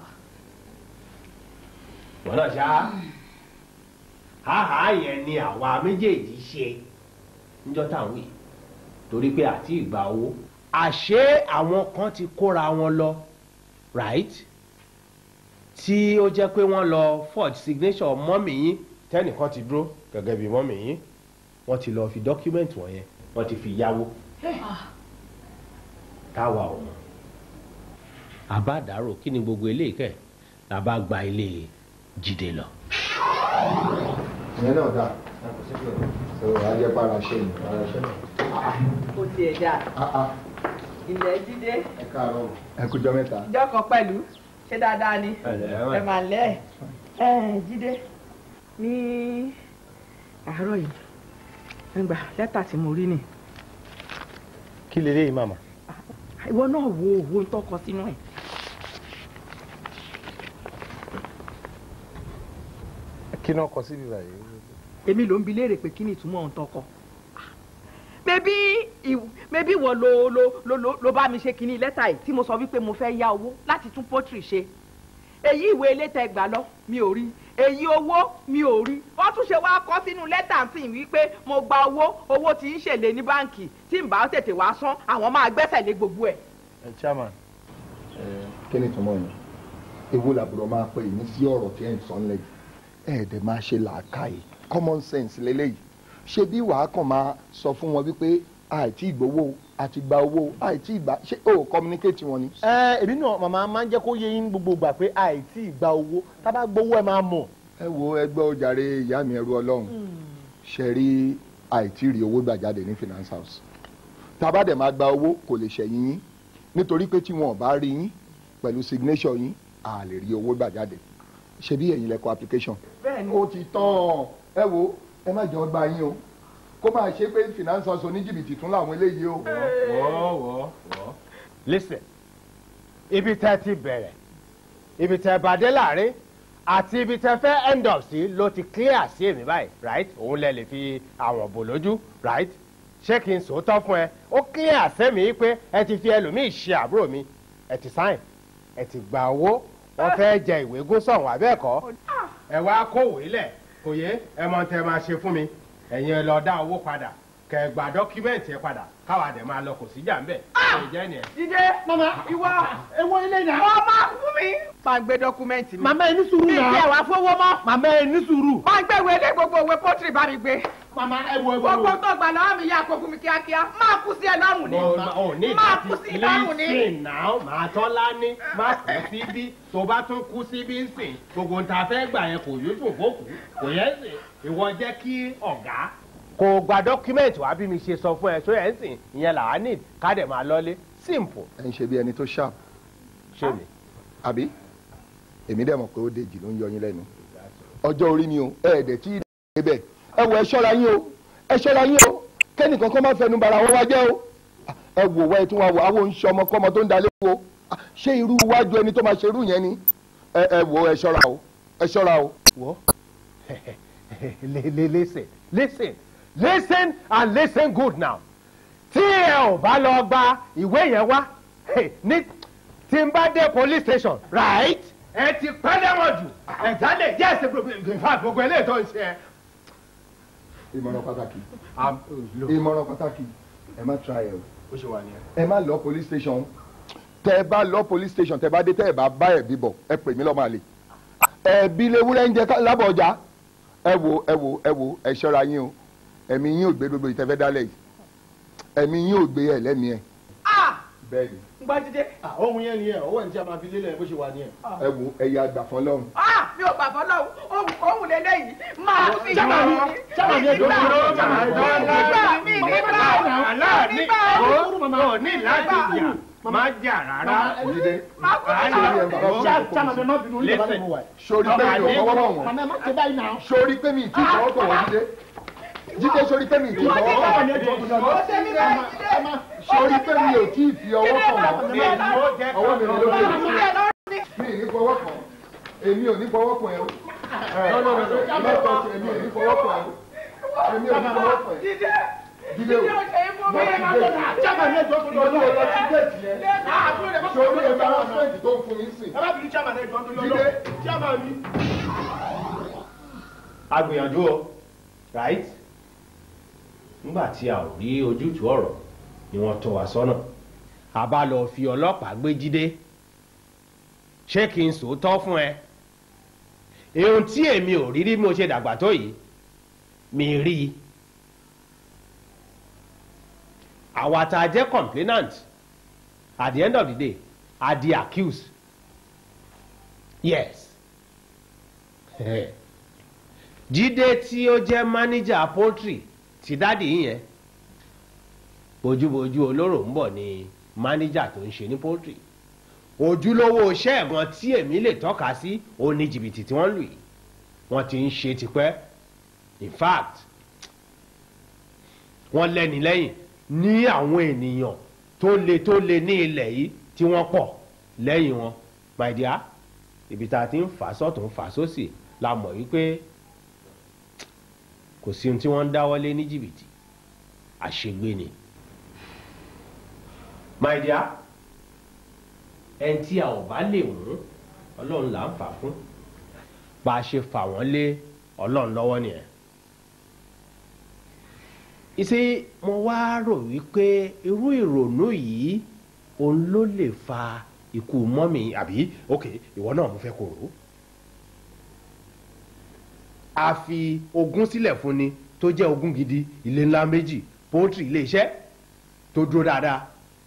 wọn náà ṣá háhá yẹn ni àwa méjèèjì ṣe níjọ́ táwọn wí torí pé àti ìgbà owó àṣé àwọn kan ti kóra wọn lọ right tí ó jẹ́ pé wọ́n lọ forge signature mọ́mì yín tẹ́nìkan ti dúró gẹ́gẹ́ bí mọ́mì yín wọ́n ti lọ fi document wọ̀nyẹn wọ́n ti fi yáwó táwa ò mọ̀ àbádàrò kí ni gbogbo eléyìí kẹ̀ la bá gba ilé Jídé lọ. ìyẹn náà dáa sọ̀rọ̀ ajẹ́pára ṣe ni ara ṣe náà. ó tiẹ̀ dáa ilẹ̀ Jídé. ẹ káàárọ̀ ẹ kújọ́ mẹ́ta. ìjọ kan pẹ̀lú ṣé dáadáa ni ẹ máa lẹ́ ẹ̀ Jídé ní àárọ̀ yìí nígbà lẹ́tà tí mo rí ni. kí leléyìí màmá. ìwọ náà wo owó ń tọkọ sínú ẹ̀. kí náà kọ síbi báyìí. èmi ló ń bi léèrè pé kí ni ìtumọ̀ ohun tọkọ. mẹbí ìwọ ló bá mi ṣe kínní lẹ́tà yìí tí mo sọ wípé mo fẹ́ yá owó láti tún poultry ṣe èyí ìwé ilé tẹ gbà lọ mi ò rí, èyí owó mi ò rí. wọ́n tún ṣe wá kọ sínú lẹ́tà sí wípé mo gba owó tí ń ṣèlè ní báǹkì tí n bá tètè wá san àwọn máa gbẹ́sẹ̀ lé gbogbo ẹ̀. chairman kí ni ìtumọ̀ yẹn ewu làbúrò máa pè ní sí ọ̀rọ̀ tí ẹ̀ ń sọ nílẹ̀ yìí ẹ̀ẹ́dẹ̀ máa ṣe làákàyè common sense lélẹ́yìí ṣé bí wàá kàn máa sọ fún wọn wípé àìtí ìgbowó àti gba owó àìtí ìgbà ṣé o communicate wọn ni. èmi náà màmá máa ń jẹ́ kó yé yín gbogbo ìgbà pé àìtí ìgbà owó tá bá gbowó ẹ máa mọ̀. ẹ wo ẹgbẹ́ ojàre ìyá mi ẹrú ọlọ́run ṣe rí àìtí rí owó gbà jáde ní finance house tá a bá dẹ̀ máa gba owó kò lè ṣẹ̀yìn yín nítorí pé tí wọn ò bá rí yín pẹ̀lú signature yín a lè rí owó gbà jáde ṣe bí ẹ̀yin lẹ́kọ̀ọ́ application. bẹ́ẹ̀ni ó ti tán ẹ wo ẹ má jọ gba yín o kó máa ṣe pé finance house oníjìbìtì tún làwọn eléyìí o. wọ́ listen ibi tẹ́ ti bẹ̀rẹ̀ ibi tẹ́ bàdé láàrin àti ibi tẹ́ fẹ́ end up sí ló ti clear sí èmi báyìí right òun lẹ lè fi àwọn bò lójú right ṣé kí n sòótọ́ fún ẹ ó clear sẹ́mi pé ẹ ti fi ẹlòmíì ṣe àbúrò mi ẹ ti sign ẹ ti gba owó wọ́n fẹ́ jẹ ìwé gún sọ̀hún abẹ́ẹ̀kọ́ ẹ wá kówèé lẹ̀ kò yé ẹ mọ tẹ máa ṣe fún mi ẹ̀yin ẹ lọ dá owó padà kẹ gba dọ́kímẹ́ǹtì ẹ padà káwa dẹ̀ máa lọ kò síjà ńbẹ̀ ṣe jẹ́ nìyẹn. jíde mama ìwọ ewo ilé náà. wọ́n máa fún mi. máa gbé dọ́kúmẹ́ǹtì mi. màmá ẹ ní sùúrù náà. mi ìjẹ́ wàá fowó mọ́. màmá ẹ ní sùúrù. máa gbé ìwé ilé gbogbo òwe pọ́tìrì bá mi gbé. màmá ẹ wo gbogbo tó gbà lọ́wọ́ mi yá kó fún mi kíákíá máa kú sí ẹ lọ́rùn ni. máa kú sí ẹ lọ́rùn ni. listen now màá tọ́ lání má kú síbí tó bá tún kú síbí ń sìn gbogbo nta fẹ́ gbà yẹn kò yóò tún fòkù kò yẹ sìn ìwọ jẹ́ kí ọ̀gá kò gba dọ́kímẹ̀ntì wá bí mi ṣe sọ fún ẹ tó yẹn ń sìn ìyẹn là á ní ká dẹ̀ máa lọ́lé simple. ẹ ń ṣe bí ẹni tó sharp. ṣé mi. àbí èmi dẹ̀ mọ̀ pé ó dèjì ló ń yọ yín lẹ́nu ọjọ́ orí ni o ẹ̀ẹ́dẹ̀ tí ì bẹ̀ ẹ wo ẹ ṣọ́ra yín o ẹ ṣọ́ra yín o kẹ́nìkan kọ́ máa fẹnu bara wọn wá jẹ́ o ẹ wò wá ẹ tún wá wò àwọn oníṣẹ́ ọmọkọ́mọ tó ń dalé wo ṣé irú iwájú ẹni tó máa ṣerú yẹn ni ẹ wò ẹ ṣọ́ra o ẹ ṣọ́ra o. wọ́ listen and listen good now tí ẹ ò bá lọ gba ìwé yẹn wá ní tí n bá dé police station right ẹ ti pẹ́ lẹ́wọ̀n jù ẹ̀já lè jẹ́ ẹ̀sìn gbogbo eléyìí tó ń ṣe ẹ. ìmọ̀ràn pàtàkì ìmọ̀ràn pàtàkì ẹ má try ẹ o ó ṣe wà nìyẹn. ẹ má lọ police station tẹ ẹ bá lọ police station tẹ ẹ bá dé tẹ ẹ bá bá ẹbí bọ ẹ pè mí lọ́mọ àlè ẹbí lewúrẹ́ ń jẹ lábọ̀ ọjà ẹ wo ẹ ṣọ́ra yín o ẹ̀mí yín ò gbé gbogbo ìtẹ́fẹ́ dálẹ̀ yìí ẹ̀mí yín ò gbé ẹ̀ lẹ́mìí ẹ̀. bẹ́ẹ̀ ni. gbajúdé. ohun yẹn ni ẹ owó ẹni tí a máa fi lélẹ̀ bó ṣe wà ní ẹ. ẹ wo ẹ̀yà àgbà fún Ọlọ́run. mi ò gbà fún Ọlọ́run ohun lélẹ́yìí máa fi sábà mi ẹjọ́ nígbà ní láti yà má jà rárá. sori pé mi ò fọwọ́ bọ̀ wọ́n sori pé mi ì tí fọwọ́ bọ̀ wọ́n jíde jíde sori pé mi ì tí fọwọ́ bọ̀ wọ́n sori pé mi ò tí ì fi ọwọ́ kàn wọ́n ọwọ́ mi ló dé mi ì ní fọwọ́ kàn èmi ò ní fọwọ́ kàn ẹ o èmi ò ní fọwọ́ kàn ẹ o èmi ò ní fọwọ́ kàn ẹ jíde o lọ sí géètì yẹn sori embarrassment tó ń fún yín sìn jíde. agbìyànjú o right nígbà tí a ò rí ojútùú ọ̀rọ̀ ni wọ́n tọ́ wa sọ́nà a bá lọ fi ọlọ́pàá gbé Jídé ṣé kí n sòótọ́ fún ẹ ohun tí èmi ò rí rí mo ṣe dàgbà tó yìí mi rí i àwa tá a jẹ́ complainant at the end of the day are the accused yes Jídé tí ó jẹ́ manager poultry ti dádì yẹn bójúbójú olóró ń bọ̀ ni manager tó ń ṣe ní poultry ojúlówó iṣẹ́ ẹ̀gbọ́n tí èmi lè tọ́ka sí ó ní jìbìtì tí wọ́n lù yìí wọ́n ti ń ṣe tipẹ́ in fact wọ́n lẹ́ni lẹ́yìn ní àwọn ènìyàn tó le ní ilẹ̀ yìí tí wọ́n pọ̀ lẹ́yìn wọn my dear ibi tá a ti ń fà sọ́tún fà sósì la mọ̀ wípé kò sí ohun tí wọ́n ń dáwọ́lé ní jìbìtì àṣegbé ni my dear ẹni tí a ò bá lè mú ọlọ́run là ń fà fún bá a ṣe fà wọ́n lé ọlọ́run lọ́wọ́ nìyẹn. ìṣe mo wá rò wípé irú ìrònú yìí òun ló lè fa ikú mọ́mì àbí ok ìwọ náà mo fẹ́ kó rò ó. a fi ogún sílẹ̀ fún ni tó jẹ́ ogún gidi ilé ńlá méjì pọ́ńtì ilé iṣẹ́ tó dúró dáadáa.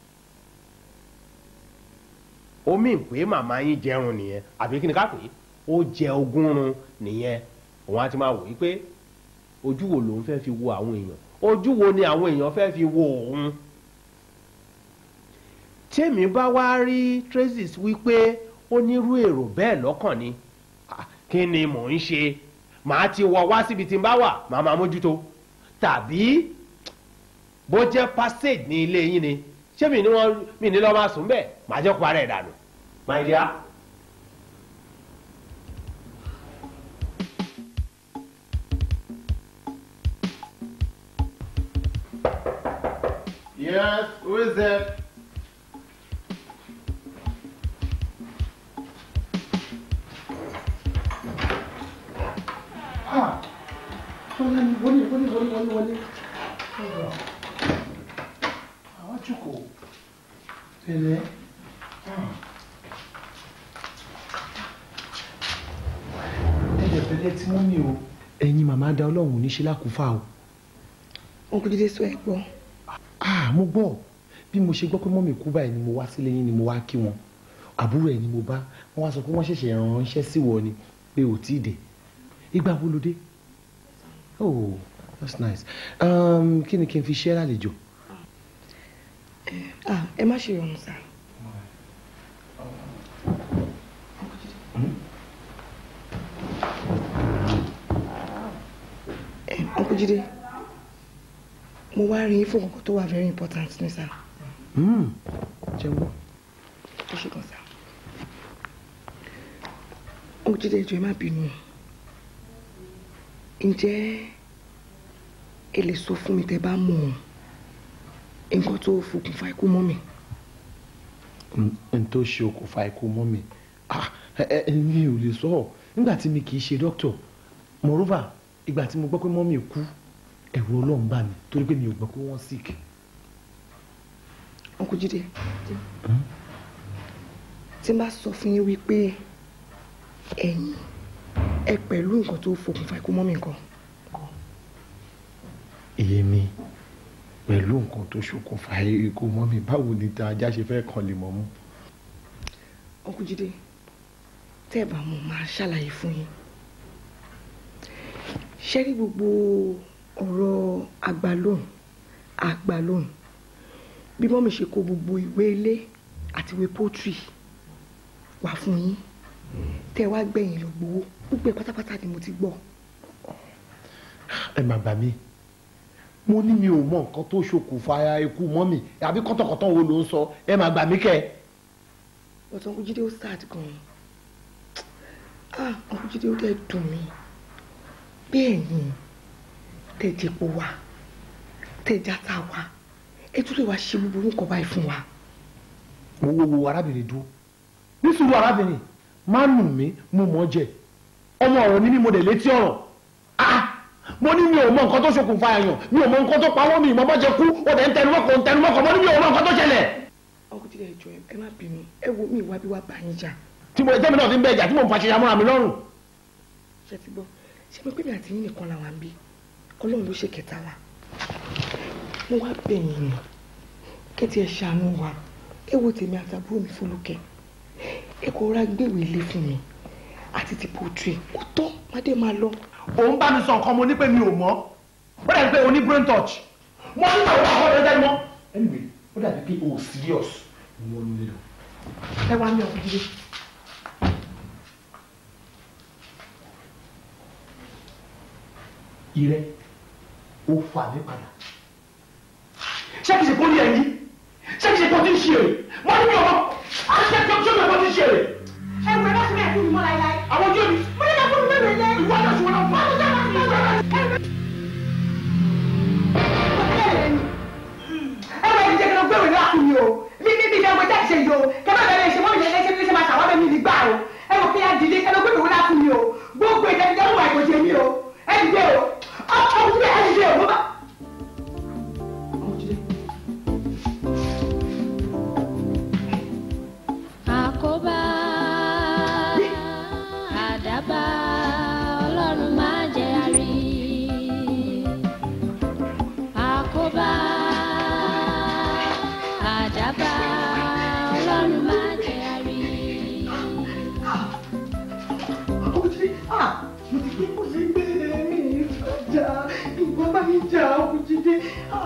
ó mì pé màmá yín jẹrun nìyẹn àbí kí ni ká pè é ó jẹ ogún run nìyẹn òun á ti máa wò wípé ojú wo lòun fẹ́ fi wo àwọn èèyàn ojú wo ni àwọn èèyàn fẹ́ fi wo òun. tèmi bá wá rí traces wípé ó nírú èrò bẹ́ẹ̀ lọ́kàn ni kí ni mò ń ṣe màá ti wọ wá síbi tí n bá wà màá máa mójútó tàbí bó jẹ́ passage ní ilé yín ni ṣé mi ní lọ́ọ́ máa sùn bẹ́ẹ̀ màá jẹ́ kó ara ẹ̀ dànù. my dear. Yes, who is it? wọlé. Àwọn jókòó. Tẹ̀lé. Ẹ̀jẹ̀ tí wọ́n mi o. Ẹ̀yin màmá da Ọlọ́run ní ṣe lákùúfà o. Uncle Jídé sọ ẹ gbọ́. Mo gbọ́ bí mo ṣe gbọ́ pé mọ́mì kú báyìí ni mo wá sílé yín ni mo wá kí wọn àbúrò ẹ̀ ni mo bá wọn wá sọ pé wọ́n ṣẹ̀ṣẹ̀ ránṣẹ́ sí wọ ni pé ò tí ì dé ìgbà wo ló dé? Oh, that's nice. Kí ni kí n fi ṣe lálejò? Ẹ má ṣe ìrọ̀rùn sá. Uncle Jídé, mo wá rí yín fún nǹkan tó wà very important ní sá. Jẹ́wọ́. Ó ṣe kan sá. Uncle Jídé, ìjọ ẹ má bínú. Ǹjẹ́ ẹ lè sọ fún mi tẹ́ bá mọ̀ nǹkan tó fòkùnfà ikú mọ́mì? N tó ṣe okùnfà ikú mọ́mì? Mi ò lè sọ nígbà tí mi kì í ṣe dókítà. Moreover, ìgbà tí mo gbọ́ pé mọ́mì kú ẹ̀rù Ọlọ́run bá mi torí pé mi ò gbọ́ pé wọ́n sick. Uncle Jídé, tí n bá sọ fún yín wípé ẹ̀yin ẹ pẹ̀lú nǹkan tó fòkùnfà ikú mọ́mì nǹkan. Èmi pẹ̀lú nǹkan tó ṣokùnfà ikú mọ́mì báwo ni ta ajá ṣe fẹ́ kan lè mọ̀ mú? Uncle Jídé, tẹ́ ẹ bá mọ̀ máa ṣàlàyé fún yín. Ṣé rí gbogbo ọ̀rọ̀ àgbàlóhùn bí mọ́mì ṣe kó gbogbo ìwé ilé àti ìwé poetry wá fún yín tẹ́ wá gbẹ̀yìn lọ gbowó gbogbo ẹ̀ pátápátá ni mo ti gbọ́. Ẹ má gbà mí, mo ní mi ò mọ nǹkan tó ṣokùnfà ikú mọ́mì àbí kọ́tọ̀kọ́tọ̀ wo ló ń sọ, ẹ má gbà mí kẹ́. Ọ̀tọ̀ Uncle Jídé ó sad gan-an. Uncle Jídé ó dẹ̀ dùn mí bí ẹ̀yin tẹ́ jẹ́pọ̀ wá tẹ́ játa wá ẹ tún lè wá ṣe gbogbo nǹkan báyìí fún wa. Wo arábìnrin dúró ní sùúrù arábìnrin má nù mí mo mọ̀ jẹ ọmọ ọ̀rọ̀ mi ni mo dẹ̀ létí ọ̀rọ̀ mo ní mi ò mọ nǹkan tó ṣokùnfà èèyàn mi ò mọ nǹkan tó pa wọ́n mi ìmọ̀ bọ́ jẹ kú ó dẹ̀ ń tẹnumọ́kọ̀ mo ní mi ò mọ nǹkan tó ṣẹlẹ̀. Uncle Jídé ẹ jọ̀ọ́ ẹ má bínú ẹ wo mi ìwà bí wàá bá yín jà. tẹ́mi náà fi ń bẹ ìjà tí mò ń fa ṣe yamúra mi lọ́rùn. ṣe ti gbọ́ ṣé pé pèmí àti yín nìkan làwọn àbí Ọlọ́run ló ṣe kẹta wa mo wá bẹ̀yìn ni kẹ́tì ẹ̀ ṣàánú wa ẹ wo tèmi àtàbúrò mi Fọlúkẹ́ ẹ kò rà gbèwé ilé fún mi àti ti poetry ó tọ́ mádé máa lọ. òun bá mi sọ nǹkan mo ní pé mi ò mọ̀ ó dàbí pé o ní brain touch mo ní àwọn àwọn ọ̀rẹ́ dẹ́nu mọ́. Anyway ó dàbí pé o serious ni wọ́n lè lọ. ẹ wá ní Uncle Jídé. Ire ó fà mí padà. Ṣé kìí ṣe kó ní ẹ̀yìn? Ṣé kìí ṣe kó tí ń ṣe èrè? Mo ní mi ò mọ̀. À ń ṣe kí o tí ó tí ń ṣe èrè. Ẹ wẹ̀ bá sílẹ̀ fún mi mọ́ láíláí. Àwọn ojú mi. Mo ní ká fún mi lóore lé. Ìwọ náà ṣùgbọ́n náà fún mi. Ẹ wẹ̀ ìdíje kan gbẹ̀wé láàfin mi o. Mi ìdánwò tẹ́ ṣe yìí o. Kẹ́ bá bẹ̀rẹ̀ ṣe mọ́ mi lẹ́sẹ̀ ní ṣe máa ṣàwọ́ bẹ́ẹ̀ mi ní gbà o. Ẹ wọ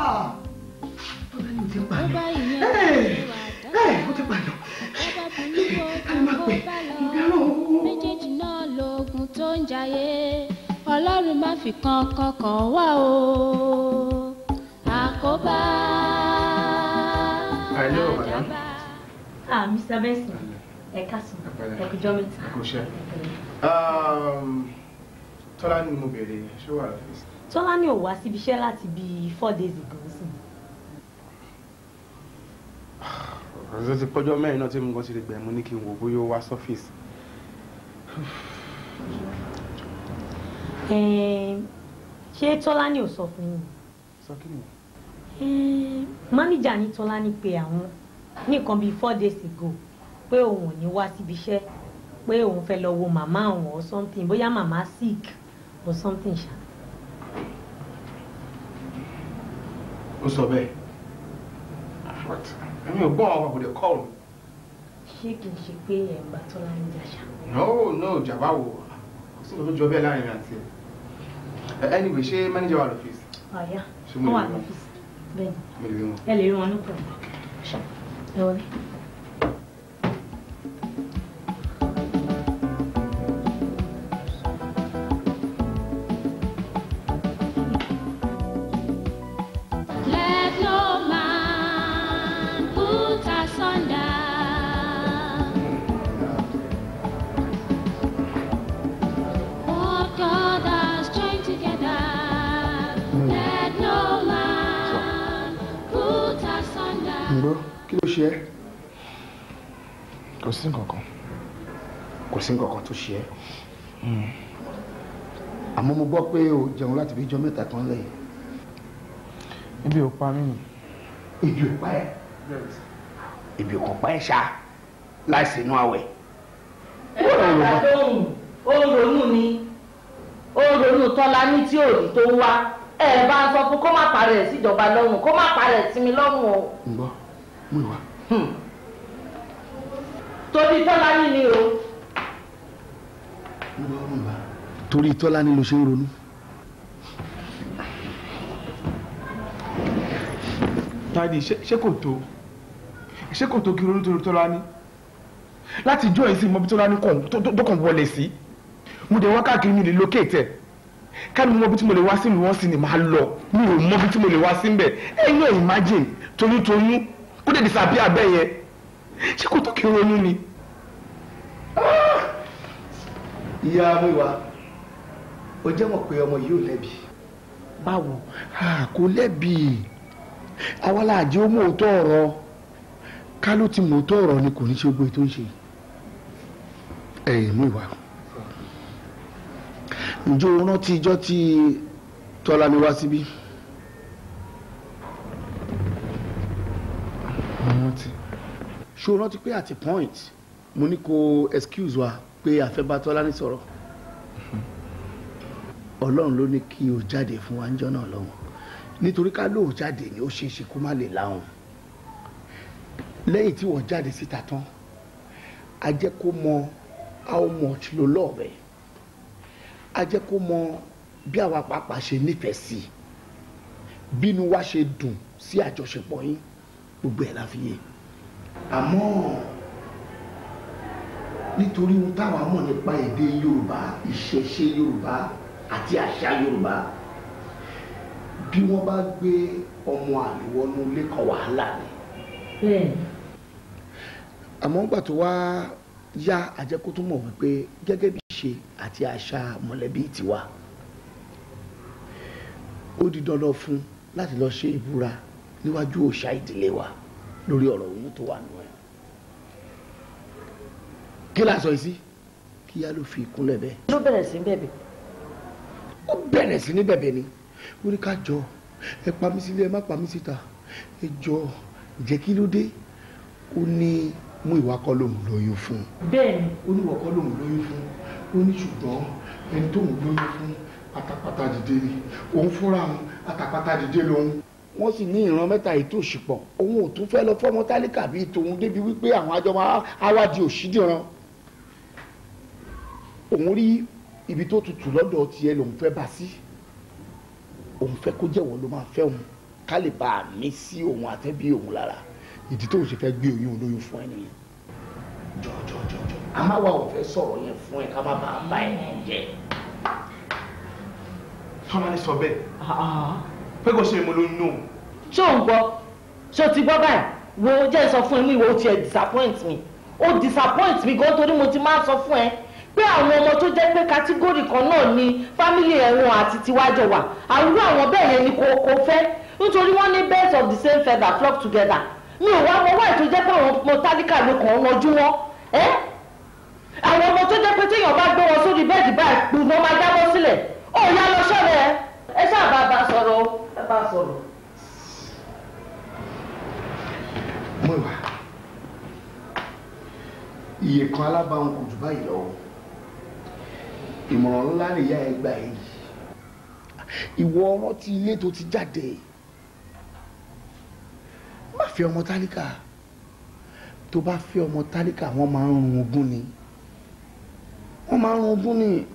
Tọ́lání ò ti pààyàn. Ó ti pààyàn. Ká má pè ìdáná owó. Méjèèjì náà lóògùn tó ń jayé. Ọlọ́run má fi kankan wá o. Àkóbá. Mr. Benson, ẹ káàsán, ẹ kújọ́ mẹ́ta. Kò ṣe. Tọ́lání ni mo bèrè ṣé wà lọ́fíìsì. Tọ́lání ò wá síbi iṣẹ́ láti bíi 4 days ago sí. Ọ̀rọ̀ ti pọ́jọ́ mẹ́rin náà tí mo kàn ti lè gbẹ̀mú ní kí n wò bóyá ó wá sọ́fíìsì. Ṣé Tọ́lání ò sọ fún yín? Sọ kí ni? Máníjà ní Tọ́lání pé àwọn ní nǹkan bíi 4 days ago pé òun ò ní wá síbi iṣẹ́ pé òun fẹ́ lọ wo màmá àwọn or something bóyá màmá sick or something ṣá. Ó sọ bẹ́ẹ̀. Èmi ò gbọ́ àwọn àbùdè kọ́ọ̀lù. Ṣé kì í ṣe pé ẹ̀ ń bá Tọ́lání jà ṣá? No, jàmbá wo. Kò sí nǹkan tó jọ bẹ́ẹ̀ láàrin àti ẹ̀. Anyway, ṣé mánéjà wà lọ́fíìsì? Ọ̀yá, Ṣé wọ́n mo wà lè rí wọn? lọ́fíìsì. Bẹ́ẹ̀ni. Mo lè rí wọn. Ẹ lè rí wọn nípò. Ẹ wọlé. Let no man put us under. What God has joined together. Let no man put us under. Ǹgbọ́ kí ló ṣe ẹ́? Kò sí nǹkan kan. Kò sí nǹkan kan tó ṣe ẹ́. Àmọ́ mo gbọ́ pé o jẹun láti bí ijọ́ mẹ́ta kan lẹ́yìn. Ebi ò pa mí nì. Ebi ò pa ẹ́. Ebi kò pa ẹ́ ṣá láìsí inú àwẹ̀. Ó ronú ni ó ronú Tọ́lání tí ò rí tó ń wá ẹ bá ń sọ fún kó má parẹ́ síjọba lọ́rùn kó má parẹ́ sí mi lọ́rùn o. Ǹgbọ́ mú ìwà. Torí Tọ́lání ni o. Ǹgbọ́ mú ìwà. Torí Tọ́lání ló ṣe ń ronú. Tádì ṣé kò tó kí ronú torí Tọ́lání láti jọ èsì mọ́bí Tọ́lání tó kàn wọlé sí mo dẹ̀ wá káàkiri mi lè locate ẹ̀ ká ní mo mọ́bí tí mo lè wá sí ìlú wọn sí ni màá lọ mi ò mọ́bí tí mo lè wá sí ń bẹ̀ ẹ̀yin náà imagine toyún kó dẹ̀ disappear abẹ́ yẹn ṣé kò tó kí ronú ni. Ìyá Múyìwá ó jẹ́ mọ̀ pé ọmọ yìí ò lẹ́bi. Báwo? Kò lẹ́bi àwa la jẹ́ ó mú òótọ́ ọ̀rọ̀ ká ló ti mú òótọ́ ọ̀rọ̀ ni kò ní ṣe gbé tó ń ṣe. Múyìwá ǹjẹ́ o rántí ijọ́ tí Tọ́lání wá síbí? Ṣé o rántí pé at a point mo ní kó excuse wa pé a fẹ́ bá Tọ́lání sọ̀rọ̀? Ọlọ́run ló ní kí o jáde fún wa níjọ́ náà lọ́wọ́ nítorí ká lóò jáde ni ó ṣe é ṣe kó má lè láhùn. Lẹ́yìn tí wọ́n jáde síta tán a jẹ́ kó mọ how much ló lọ́ọ̀bẹ a jẹ́ kó mọ bí àwa pàápàá ṣe nífẹ̀ẹ́ sí i bínú wa ṣe dùn sí àjọṣepọ̀ yín gbogbo ẹ̀ la fi yé. Àmọ́ nítorí ohun táwa mọ̀ nípa èdè Yorùbá ìṣẹ̀ṣe Yorùbá àti àṣà Yorùbá bí wọ́n bá gbé ọmọ àlùwọ́nú lẹ́kọ̀ọ́ wàhálà ni. Àmọ́ gbà tó wá yá àjẹkó tó mọ̀ wípé gẹ́gẹ́ bí ìṣe àti àṣà mọ̀lẹ́bí tiwa ó di dandan fún láti lọ ṣe ìbúra níwájú òòṣà ìdílé wa lórí ọ̀rọ̀ oyún tó wà nù ẹ̀. Kí la sọ yìí sí? Kí yá ló fi ìkúnlẹ̀ bẹ́ẹ̀. Ló bẹ̀rẹ̀ sí bẹ̀bẹ̀. Ó bẹ̀rẹ̀ sí ní bẹ̀bẹ̀ ni ó ní ká jọ ẹ pa mí sílé ẹ má pa mí síta ẹ jọ jẹ́ kí ló dé ó ní Múyìwá kọ́ lòun lóyún fún. Bẹ́ẹ̀ni. Ó ní wọ́n kọ́ lòun lóyún fún ó ní ṣùgbọ́n ẹni tóun lóyún fún pátápátá dìde ni òun fúnra òun pátápátá dìde lòun. Wọ́n sì ní ìran mẹ́ta ètò òṣìpọ̀ òun ò tún fẹ́ lọ fọ́mọ tálíkà bíi tòun débi wípé àwọn àjọ awádìí òṣìdìran òun rí ibi tó tutù lọ́dọ̀ tiẹ̀ lòun fẹ́ bá sí òun fẹ́ kó jẹ́wọ́ ló máa fẹ́ òun ká lè bá a mí sí òun àtẹ́bí òun lára ìdí tó ń ṣe fẹ́ gbé oyún olóyún fún ẹ nìyẹn. jọjọjọjọ àmàwà ò fẹ́ sọ̀rọ̀ yẹn fún ẹ ká má bàa bá ẹ jẹ. Tọ́lání sọ bẹ́ẹ̀ pé kò ṣe mo ló ń nù. ṣé ò ń gbọ́ ṣé o ti gbọ́ báyìí wo jẹ́ sọ fún ẹ mú ìwọ ó tiẹ̀ disappoint me ó disappoint me gan torí mo ti máa sọ fún ẹ pé àwọn ọmọ tó jẹ́ pé kátígórì kan náà ni fámìlì ẹ̀wọ̀n àti tiwájọ wà àwùjọ àwọn bẹ́ẹ̀ yẹn ni kò fẹ́ nítorí wọ́n ní birds of the same feather flock together mi ò wá mọ wáyé tó jẹ́ pé àwọn ọmọ tálíkà ló kàn ń rọjú wọn àwọn ọmọ tó jẹ́ pé téèyàn bá gbé wọn sórí bẹ́ẹ̀dì báyìí gbùnà máa jábọ́ sílẹ̀ ó yá lọ sọ́rọ̀ ẹ ṣáà bá sọ̀rọ̀ ẹ bá sọ̀rọ̀. mú ìwà iye kan alábàáhùn kò jù báyìí lọ ìmọ̀ràn ńlá nìyá ẹ gbà yìí ìwọ ọ̀rọ̀ ti ilé tó ti jáde má fẹ́ ọmọ tálíkà tó bá fẹ́ ọmọ tálíkà wọ́n máa ń run ogún ni wọ́n máa ń run ogún ni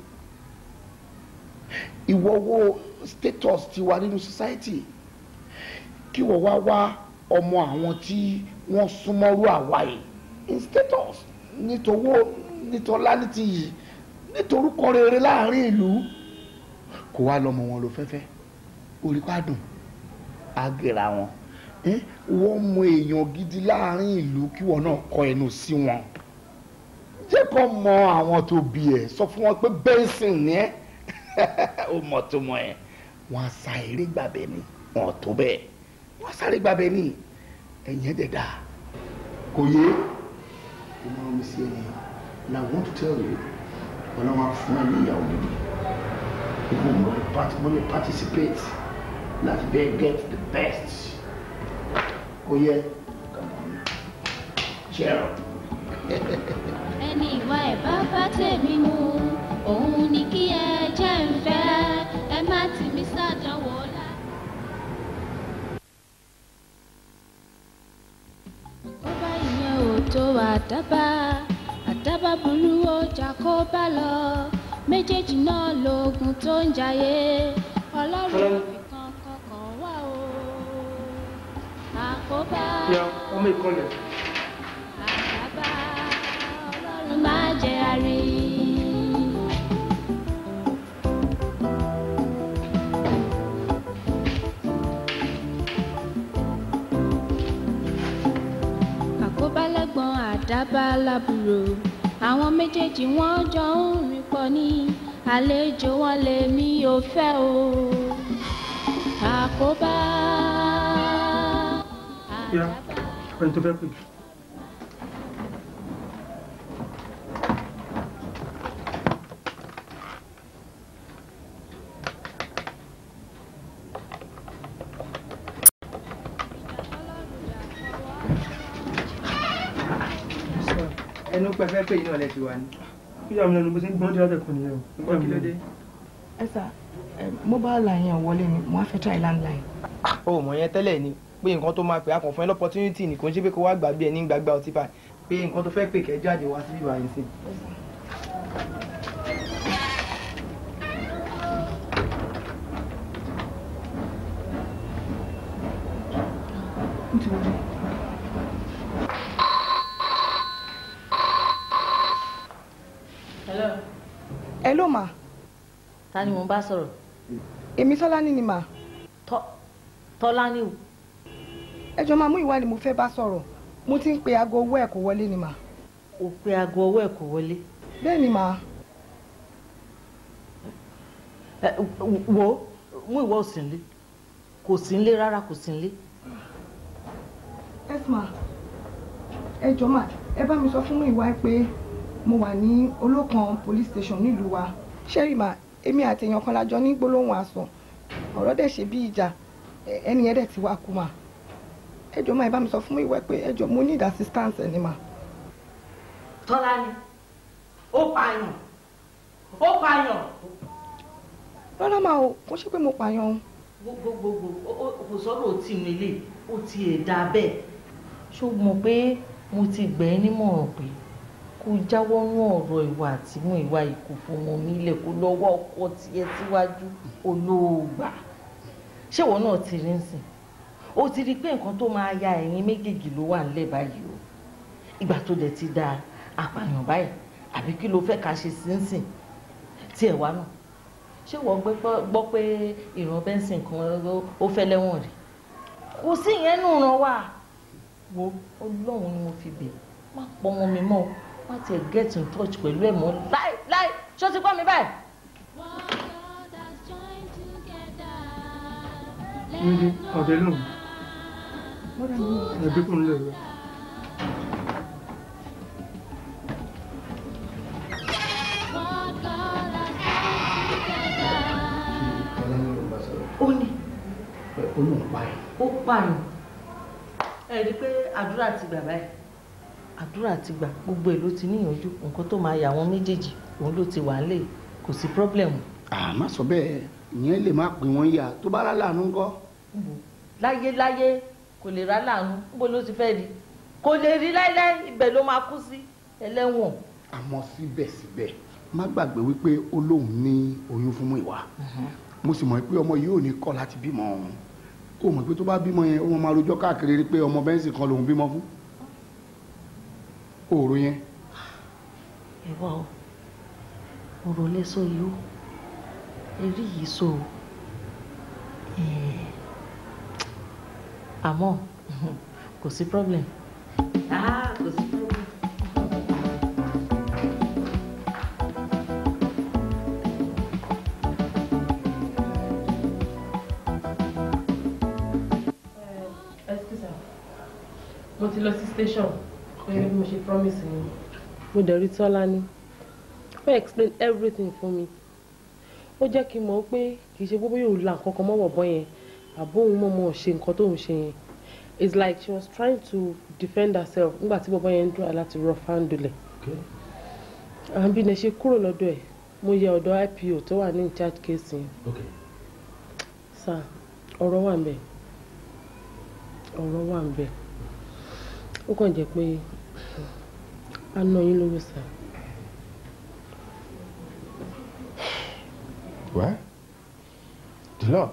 ìwọ wo status ti wà nínú society kí wọ́n wá ọmọ àwọn tí wọ́n súnmọ́rú àwa yìí in status nítòwó nítọ́lá ní ti yìí nítorúkọ rere láàrin ìlú kò wá lọ́mọ wọn ló fẹ́fẹ́ orí pàdùn àgèrà wọn wọ́n mọ èèyàn gidi láàrin ìlú kí wọ́n náà kọ ẹnu sí wọn jẹ́ kó mọ àwọn tó bí ẹ̀ sọ fún wọn pé bẹ́ẹ̀sìn ni ẹ́ ó mọ̀ tó mọ̀ ẹ́ wọ́n á sa eré gbàbẹ́ ni wọ́n tó bẹ́ẹ̀ wọ́n á sáré gbàbẹ́ ni ẹ̀yìn ẹ̀dẹ̀dà kò yé ó máa ń mi sí ẹni and I want to tell you ọlọ́wọ́ fún ẹ ní ìyàwó gidi ìwọ mo lè participate láti bẹ́ẹ̀ get the best kò yẹ come on cheer up. ẹni ìwà ẹ̀ bá bá tèmi mu òun ni kí ẹ jẹ́ ń fẹ́ ẹ má tì mí sádánwò lá. ó bá ìyẹn ò tó àdábà burú ọjà kó bá lọ méjèèjì náà lóògùn tó ń jayé ọlọ́run nìkan kọkàn wá o àkóbá àdábà ọlọ́run má jẹ́ àrí. àkóbá lẹ́gbọ̀n àdábà lábúrò àwọn méjèèjì wọ́n jọ ń rìn pọ̀ ní àlejò wọn lèmi ò fẹ́ o àkóbá. ọ̀rẹ́ tó fẹ́ pè. ẹnu pẹfẹ pé iná ọlẹ ti wà ní. kíyà mi lẹnu bó ṣe ń gbọ́n dé látẹ̀kùn nìyẹn o. kí ló dé. ẹ sà mobile line yẹn wọlé ni mo á fẹ́ try landline. o mọ̀ yẹn tẹ́lẹ̀ ni pé nǹkan tó máa pè á kàn fún ẹ lọ́pọ̀tunity ni kò ń ṣe pé kó wá gbàgbé ẹ ní gbàgbà ọtí pa pé nǹkan tó fẹ́ pè kẹ́ jáde wá sí bíbá yẹn sí. Hello ma. Ta ni mo bá sọ̀rọ̀? Èmi Tọ́lání ni ma. Tọ́lání o. Ẹ jọ̀ọ́ máa mú ìwà ni mo fẹ́ bá sọ̀rọ̀. Mo ti ń pe aago owó ẹ̀ kò wọlé ni ma. O pe aago owó ẹ̀ kò wọlé? Bẹ́ẹ̀ ni ma. Wo mú ìwọ ò sí nílé. Kò sí nílé rárá kò sí nílé. Yes ma. Ẹ jọ̀ọ́ ma ẹ bá mi sọ fún ìwà pé mo wà ní Olókan police station nílùú wa. Ṣẹ́rì ma èmi àti èèyàn kan lájọ ní gbólóhùn àsọ ọ̀rọ̀ dẹ̀ ṣe bí ìjà ẹni yẹn dẹ̀ ti wá kú ma. Ẹ jọ̀ọ́ ma ẹ bá mi sọ fún ìwà pé ẹ jọ̀ọ́ mo need assistance ẹ ní ma. Tọ́lání ó pààyàn ó pààyàn. Rárá ma o kò ṣe pé mo pààyàn. Gbogbogbò kò sọ́dọ̀ ó tì mí lé ó ti ẹ̀ dá bẹ́ẹ̀. Ṣó mọ̀ pé mo ti gbẹ̀ ẹ́ nímọ̀ràn pé kó jáwọ́ nú ọ̀rọ̀ ìwà àti mú ìwà ìkòfò ọmọ mi lẹ̀ kó lọ́wọ́ ọkọ tiẹ̀ síwájú olóògbà. Ṣé ìwọ náà ti rí nsìn? ó ti rí pé nǹkan tó máa ya ẹ̀yin méjèèjì ló wà nílẹ̀ báyìí o ìgbà tó dẹ̀ ti da apààyàn báyìí àbí kí ló fẹ́ ká ṣe sínsìn tí ẹ̀ wá náà ṣé wọ́n gbọ́ pé ìran bẹ́ńsìn kan ó fẹ́ lẹ́wọ̀n rí kò sí ìyẹn nù ràn wá wo Ọlọ́run ni mo fi bẹ̀ má pọ̀ ọmọ mi mọ́ má tiẹ̀ get in touch pẹ̀lú ẹ̀ mọ́ láì ṣó ti gbọ́ mi báyìí. Níbi ọ̀dẹ lóhùn. Ẹbí kò ń lè rẹ. Ó ní. Ó lóun pààyàn. Ó pààyàn. Ẹ rí i pé àdúrà ti gbà báyìí. Àdúrà ti gbà gbogbo ẹ̀ ló ti níyànjú nǹkan tó máa yà wọ́n méjèèjì òun ló ti wà ń lè kò sí pírọ́blẹ̀mù. Má sọ bẹ́ẹ̀ ìyẹn lè má pè wọ́n yà tó bá láàánú ńkọ́. Láyé kò lè rà láàánú níbo ló ti fẹ́ rí kò lè rí láíláí ibẹ̀ ló máa kú sí ẹlẹ́wọ̀n. Àmọ́ síbẹ̀síbẹ̀ má gbàgbé wípé ó lóun ní oyún fún Múyìwá mo sì mọ̀ pé ọmọ yìí ò ní kọ̀ láti bímọ ọ̀hún ó mọ̀ pé tó bá bímọ yẹn ó máa rojọ́ káàkiri rí pé ọmọ bẹ́ńsì kan lòun bímọ fún òòrò yẹn. Ẹ̀wà o ọ̀rọ̀ lẹ́sọ̀ yìí ó erí yìí so àmọ́ kò sí problem. Kò sí problem. Mo ti lọ sí station gẹ́gẹ́ bí mo ṣe promise ni mo dẹ̀ rí Tọ́lá ní ó explain everything fún mi ó jẹ́ kí n mọ̀ pé kì í ṣe gbogbo yóò la nǹkan kan mọ́ bọ̀bọ́ yẹn àbó òun mọ̀ ṣe nǹkan tó ń ṣe yẹn it's like she was trying to defend herself nígbà tí bọ̀bọ́ yẹn ń dúró láti rough handle ẹ̀ àwọn bí ne ṣe kúrò lọ́dọ̀ ẹ̀ mo yẹ ọ̀dọ̀ IPO tó wà ní in charge case yẹn sir ọ̀rọ̀ wà ń bẹ̀ ó kàn jẹ́ pé a ná yín lówó sá. Wẹ́ dìlọ́.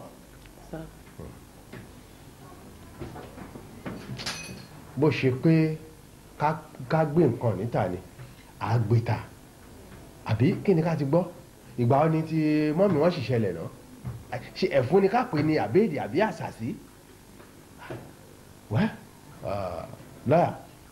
Bó ṣe pé ká gbé nǹkan níta ni à á gbé ta àbí kí ni ká ti gbọ́ ìgbà wo ni ti mọ́mí wọ́n sì ṣẹlẹ̀ náà ṣe ẹ̀fún ni ká pè ní àbéèdè àbí àṣàṣì wẹ́ lọ́yà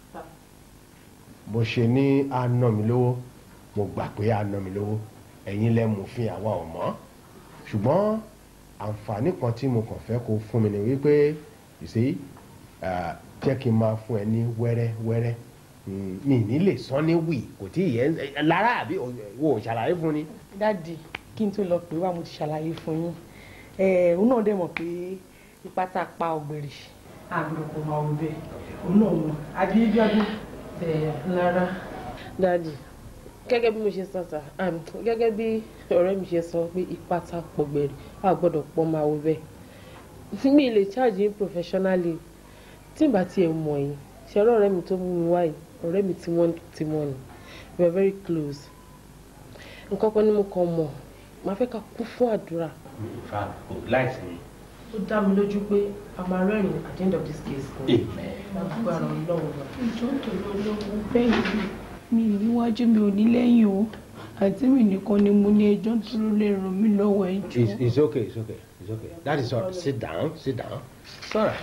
bó ṣe ní a ná mi lówó mo gbà pé a ná mi lówó ẹ̀yin lẹ mú fi àwa ò mọ̀ ṣùgbọ́n àǹfààní kan tí mo kàn fẹ́ kó fún mi ni wípé ìṣe jẹ́ kí n máa fún ẹ ní wẹ́rẹ́wẹ́rẹ́ mi ní lè sán ní wì kò tí ì yẹn lára àbí wo ò ṣàlàyé fún ni. dáàdì kí n tó lọ pé wà mo ti ṣàlàyé fún yín òun náà dẹ̀ mọ̀ pé ipá tá a pa ọ̀gbẹ̀rì àbúrò kò máa wọ bẹ́ẹ̀ òun náà mọ̀ àbí bí ọdún lára. dáàdì gẹ́gẹ́ bí mo ṣe sọ sà gẹ́gẹ́ bí ọ̀rẹ́ mi ṣe sọ pé ipá tá a pọ̀ gbẹ̀rì a gbọ́dọ̀ pọ̀ máa wọ bẹ́ẹ̀ mi lè charge yín professionally tí n bá tiẹ̀ mọ̀ yín ṣe ọ̀rẹ́ mi tó mú mi wá yìí ọ̀rẹ́ mi tí wọ́n ni we are very close nǹkan kan ni mo kàn mọ̀ máa fẹ́ ká kú fún àdúrà. fa o láìsí mi. ó dá mi lójú pé a máa rẹ́rìn at the end of this case. lágbára Ọlọ́run lọ. ìjọ tó lọ lọ́wọ́ bẹ́ẹ̀ mi níwájú mi ò ní lẹ́yìn o àti mi nìkan ni mo ní ẹjọ́ tó lè ràn mí lọ́wọ́ ẹjọ́. It's okay. That is all. Sit down. Sorry.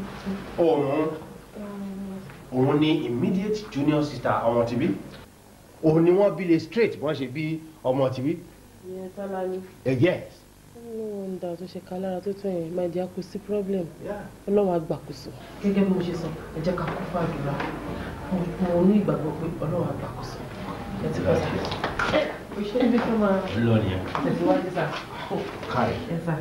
Òun ni immediate junior sister ọmọ tìbí. Òun ni wọ́n bí lè straight bọ́n ṣe bí ọmọ tìbí. ìyẹn Tọ́lá ni. Yes. no wonder tó ṣe ká lára tó tẹ̀ yẹn máa di kò sí problem Ọlọ́run á gbàkóso. gẹ́gẹ́ bí mo ṣe sọ ẹ jẹ́ ká kún fún àdúrà mo ní ìgbàgbọ́ pé Ọlọ́run á gbàkóso. ẹ ti pẹ́ sá. ẹbí kan máa tẹ̀síwájú sá. káì. ẹ sá.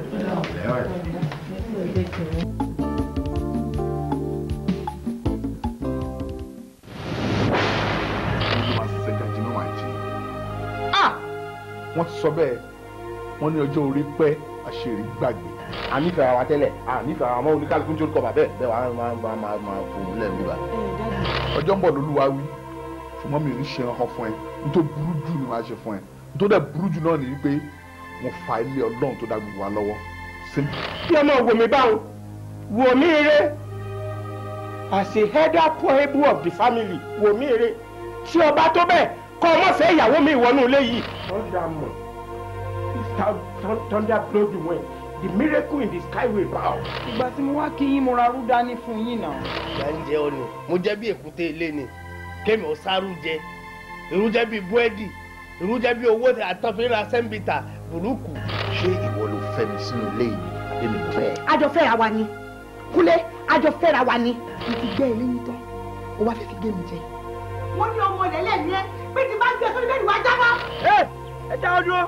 wọ́n ti sọ bẹ́ẹ̀ wọ́n ní ọjọ́ orí pẹ́ àṣírí gbàgbé. a nífẹ̀ẹ́ ara wa tẹ́lẹ̀ a nífẹ̀ẹ́ ara wa mọ́ oníkálukú ń jórúkọ bàbẹ́ bẹ́ẹ̀ wàá máa fún lẹ́nu níbà. ọjọ́ ń bọ̀ lólúwa wí ṣùgbọ́n mi ò ní ṣe ọkàn fún ẹ nítorí burú jù ni màá ṣe fún ẹ nítorí dẹ̀ burú jù náà ni wípé mo fa ilé Ọlọ́run tó dá gbogbo wa lọ́wọ́. kí ọmọ òwò mi báwo wò mí ire as a header poebu of the family wò mí ire tí ọba tó bẹ́ẹ̀ kọ́ ọmọ fẹ́ ìyàwó mi ìwọ́nú ilé yìí. thunder mọ̀ thunder blow the wind the miracle in the sky will bow. ìgbà tí mo wá kí yín mo ra rú dání fún yín náà. ìyá ń jẹ ọ ni mo jẹ bí èkúté ilé ni kémi ò sáré jẹ irú jẹ bí búrẹ́dì irú jẹ bí owó àtọ́fínra sẹ́ńbìtà burúkú. ṣé ìwọ ló fẹ́ mi sínú ilé yìí èmi bẹ́ẹ̀. àjọ fẹ́ra wa ni Kúnlé àjọ fẹ́ra wa ni. mo ti gbé ilé yín tán ó wá fẹ́ fi gé mi jẹ. wọ́n ní ọmọ rẹ̀ lẹ́nu ẹ pé tí bá gbé sórí bẹ́ẹ̀ ni wàá jábọ́. ẹ já ọ dúró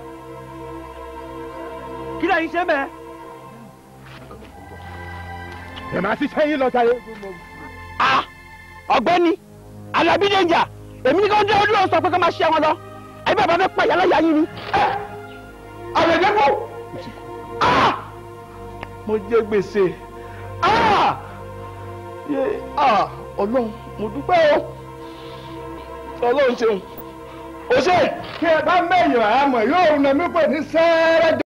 kí lẹ́yìn ṣe bẹ́ẹ̀. ẹ máa ṣiṣẹ́ yín lọ táyé. ọ̀gbẹ́ni Alábí Danger èmi ní kí wọ́n dé ọdún lọ́wọ́ sọ pé kí wọ́n máa ṣe wọn lọ ẹbí bàbá fẹ́ pa ìyá láyà yín ni. àrẹ̀dẹ́gbò mo jẹ gbèsè Ọlọ́run mo dúpẹ́ o Ọlọ́run ṣeun o ṣe kí ẹ bá mẹ́yìn àmọ̀ yóò nà mí pè ní sẹ́rẹ́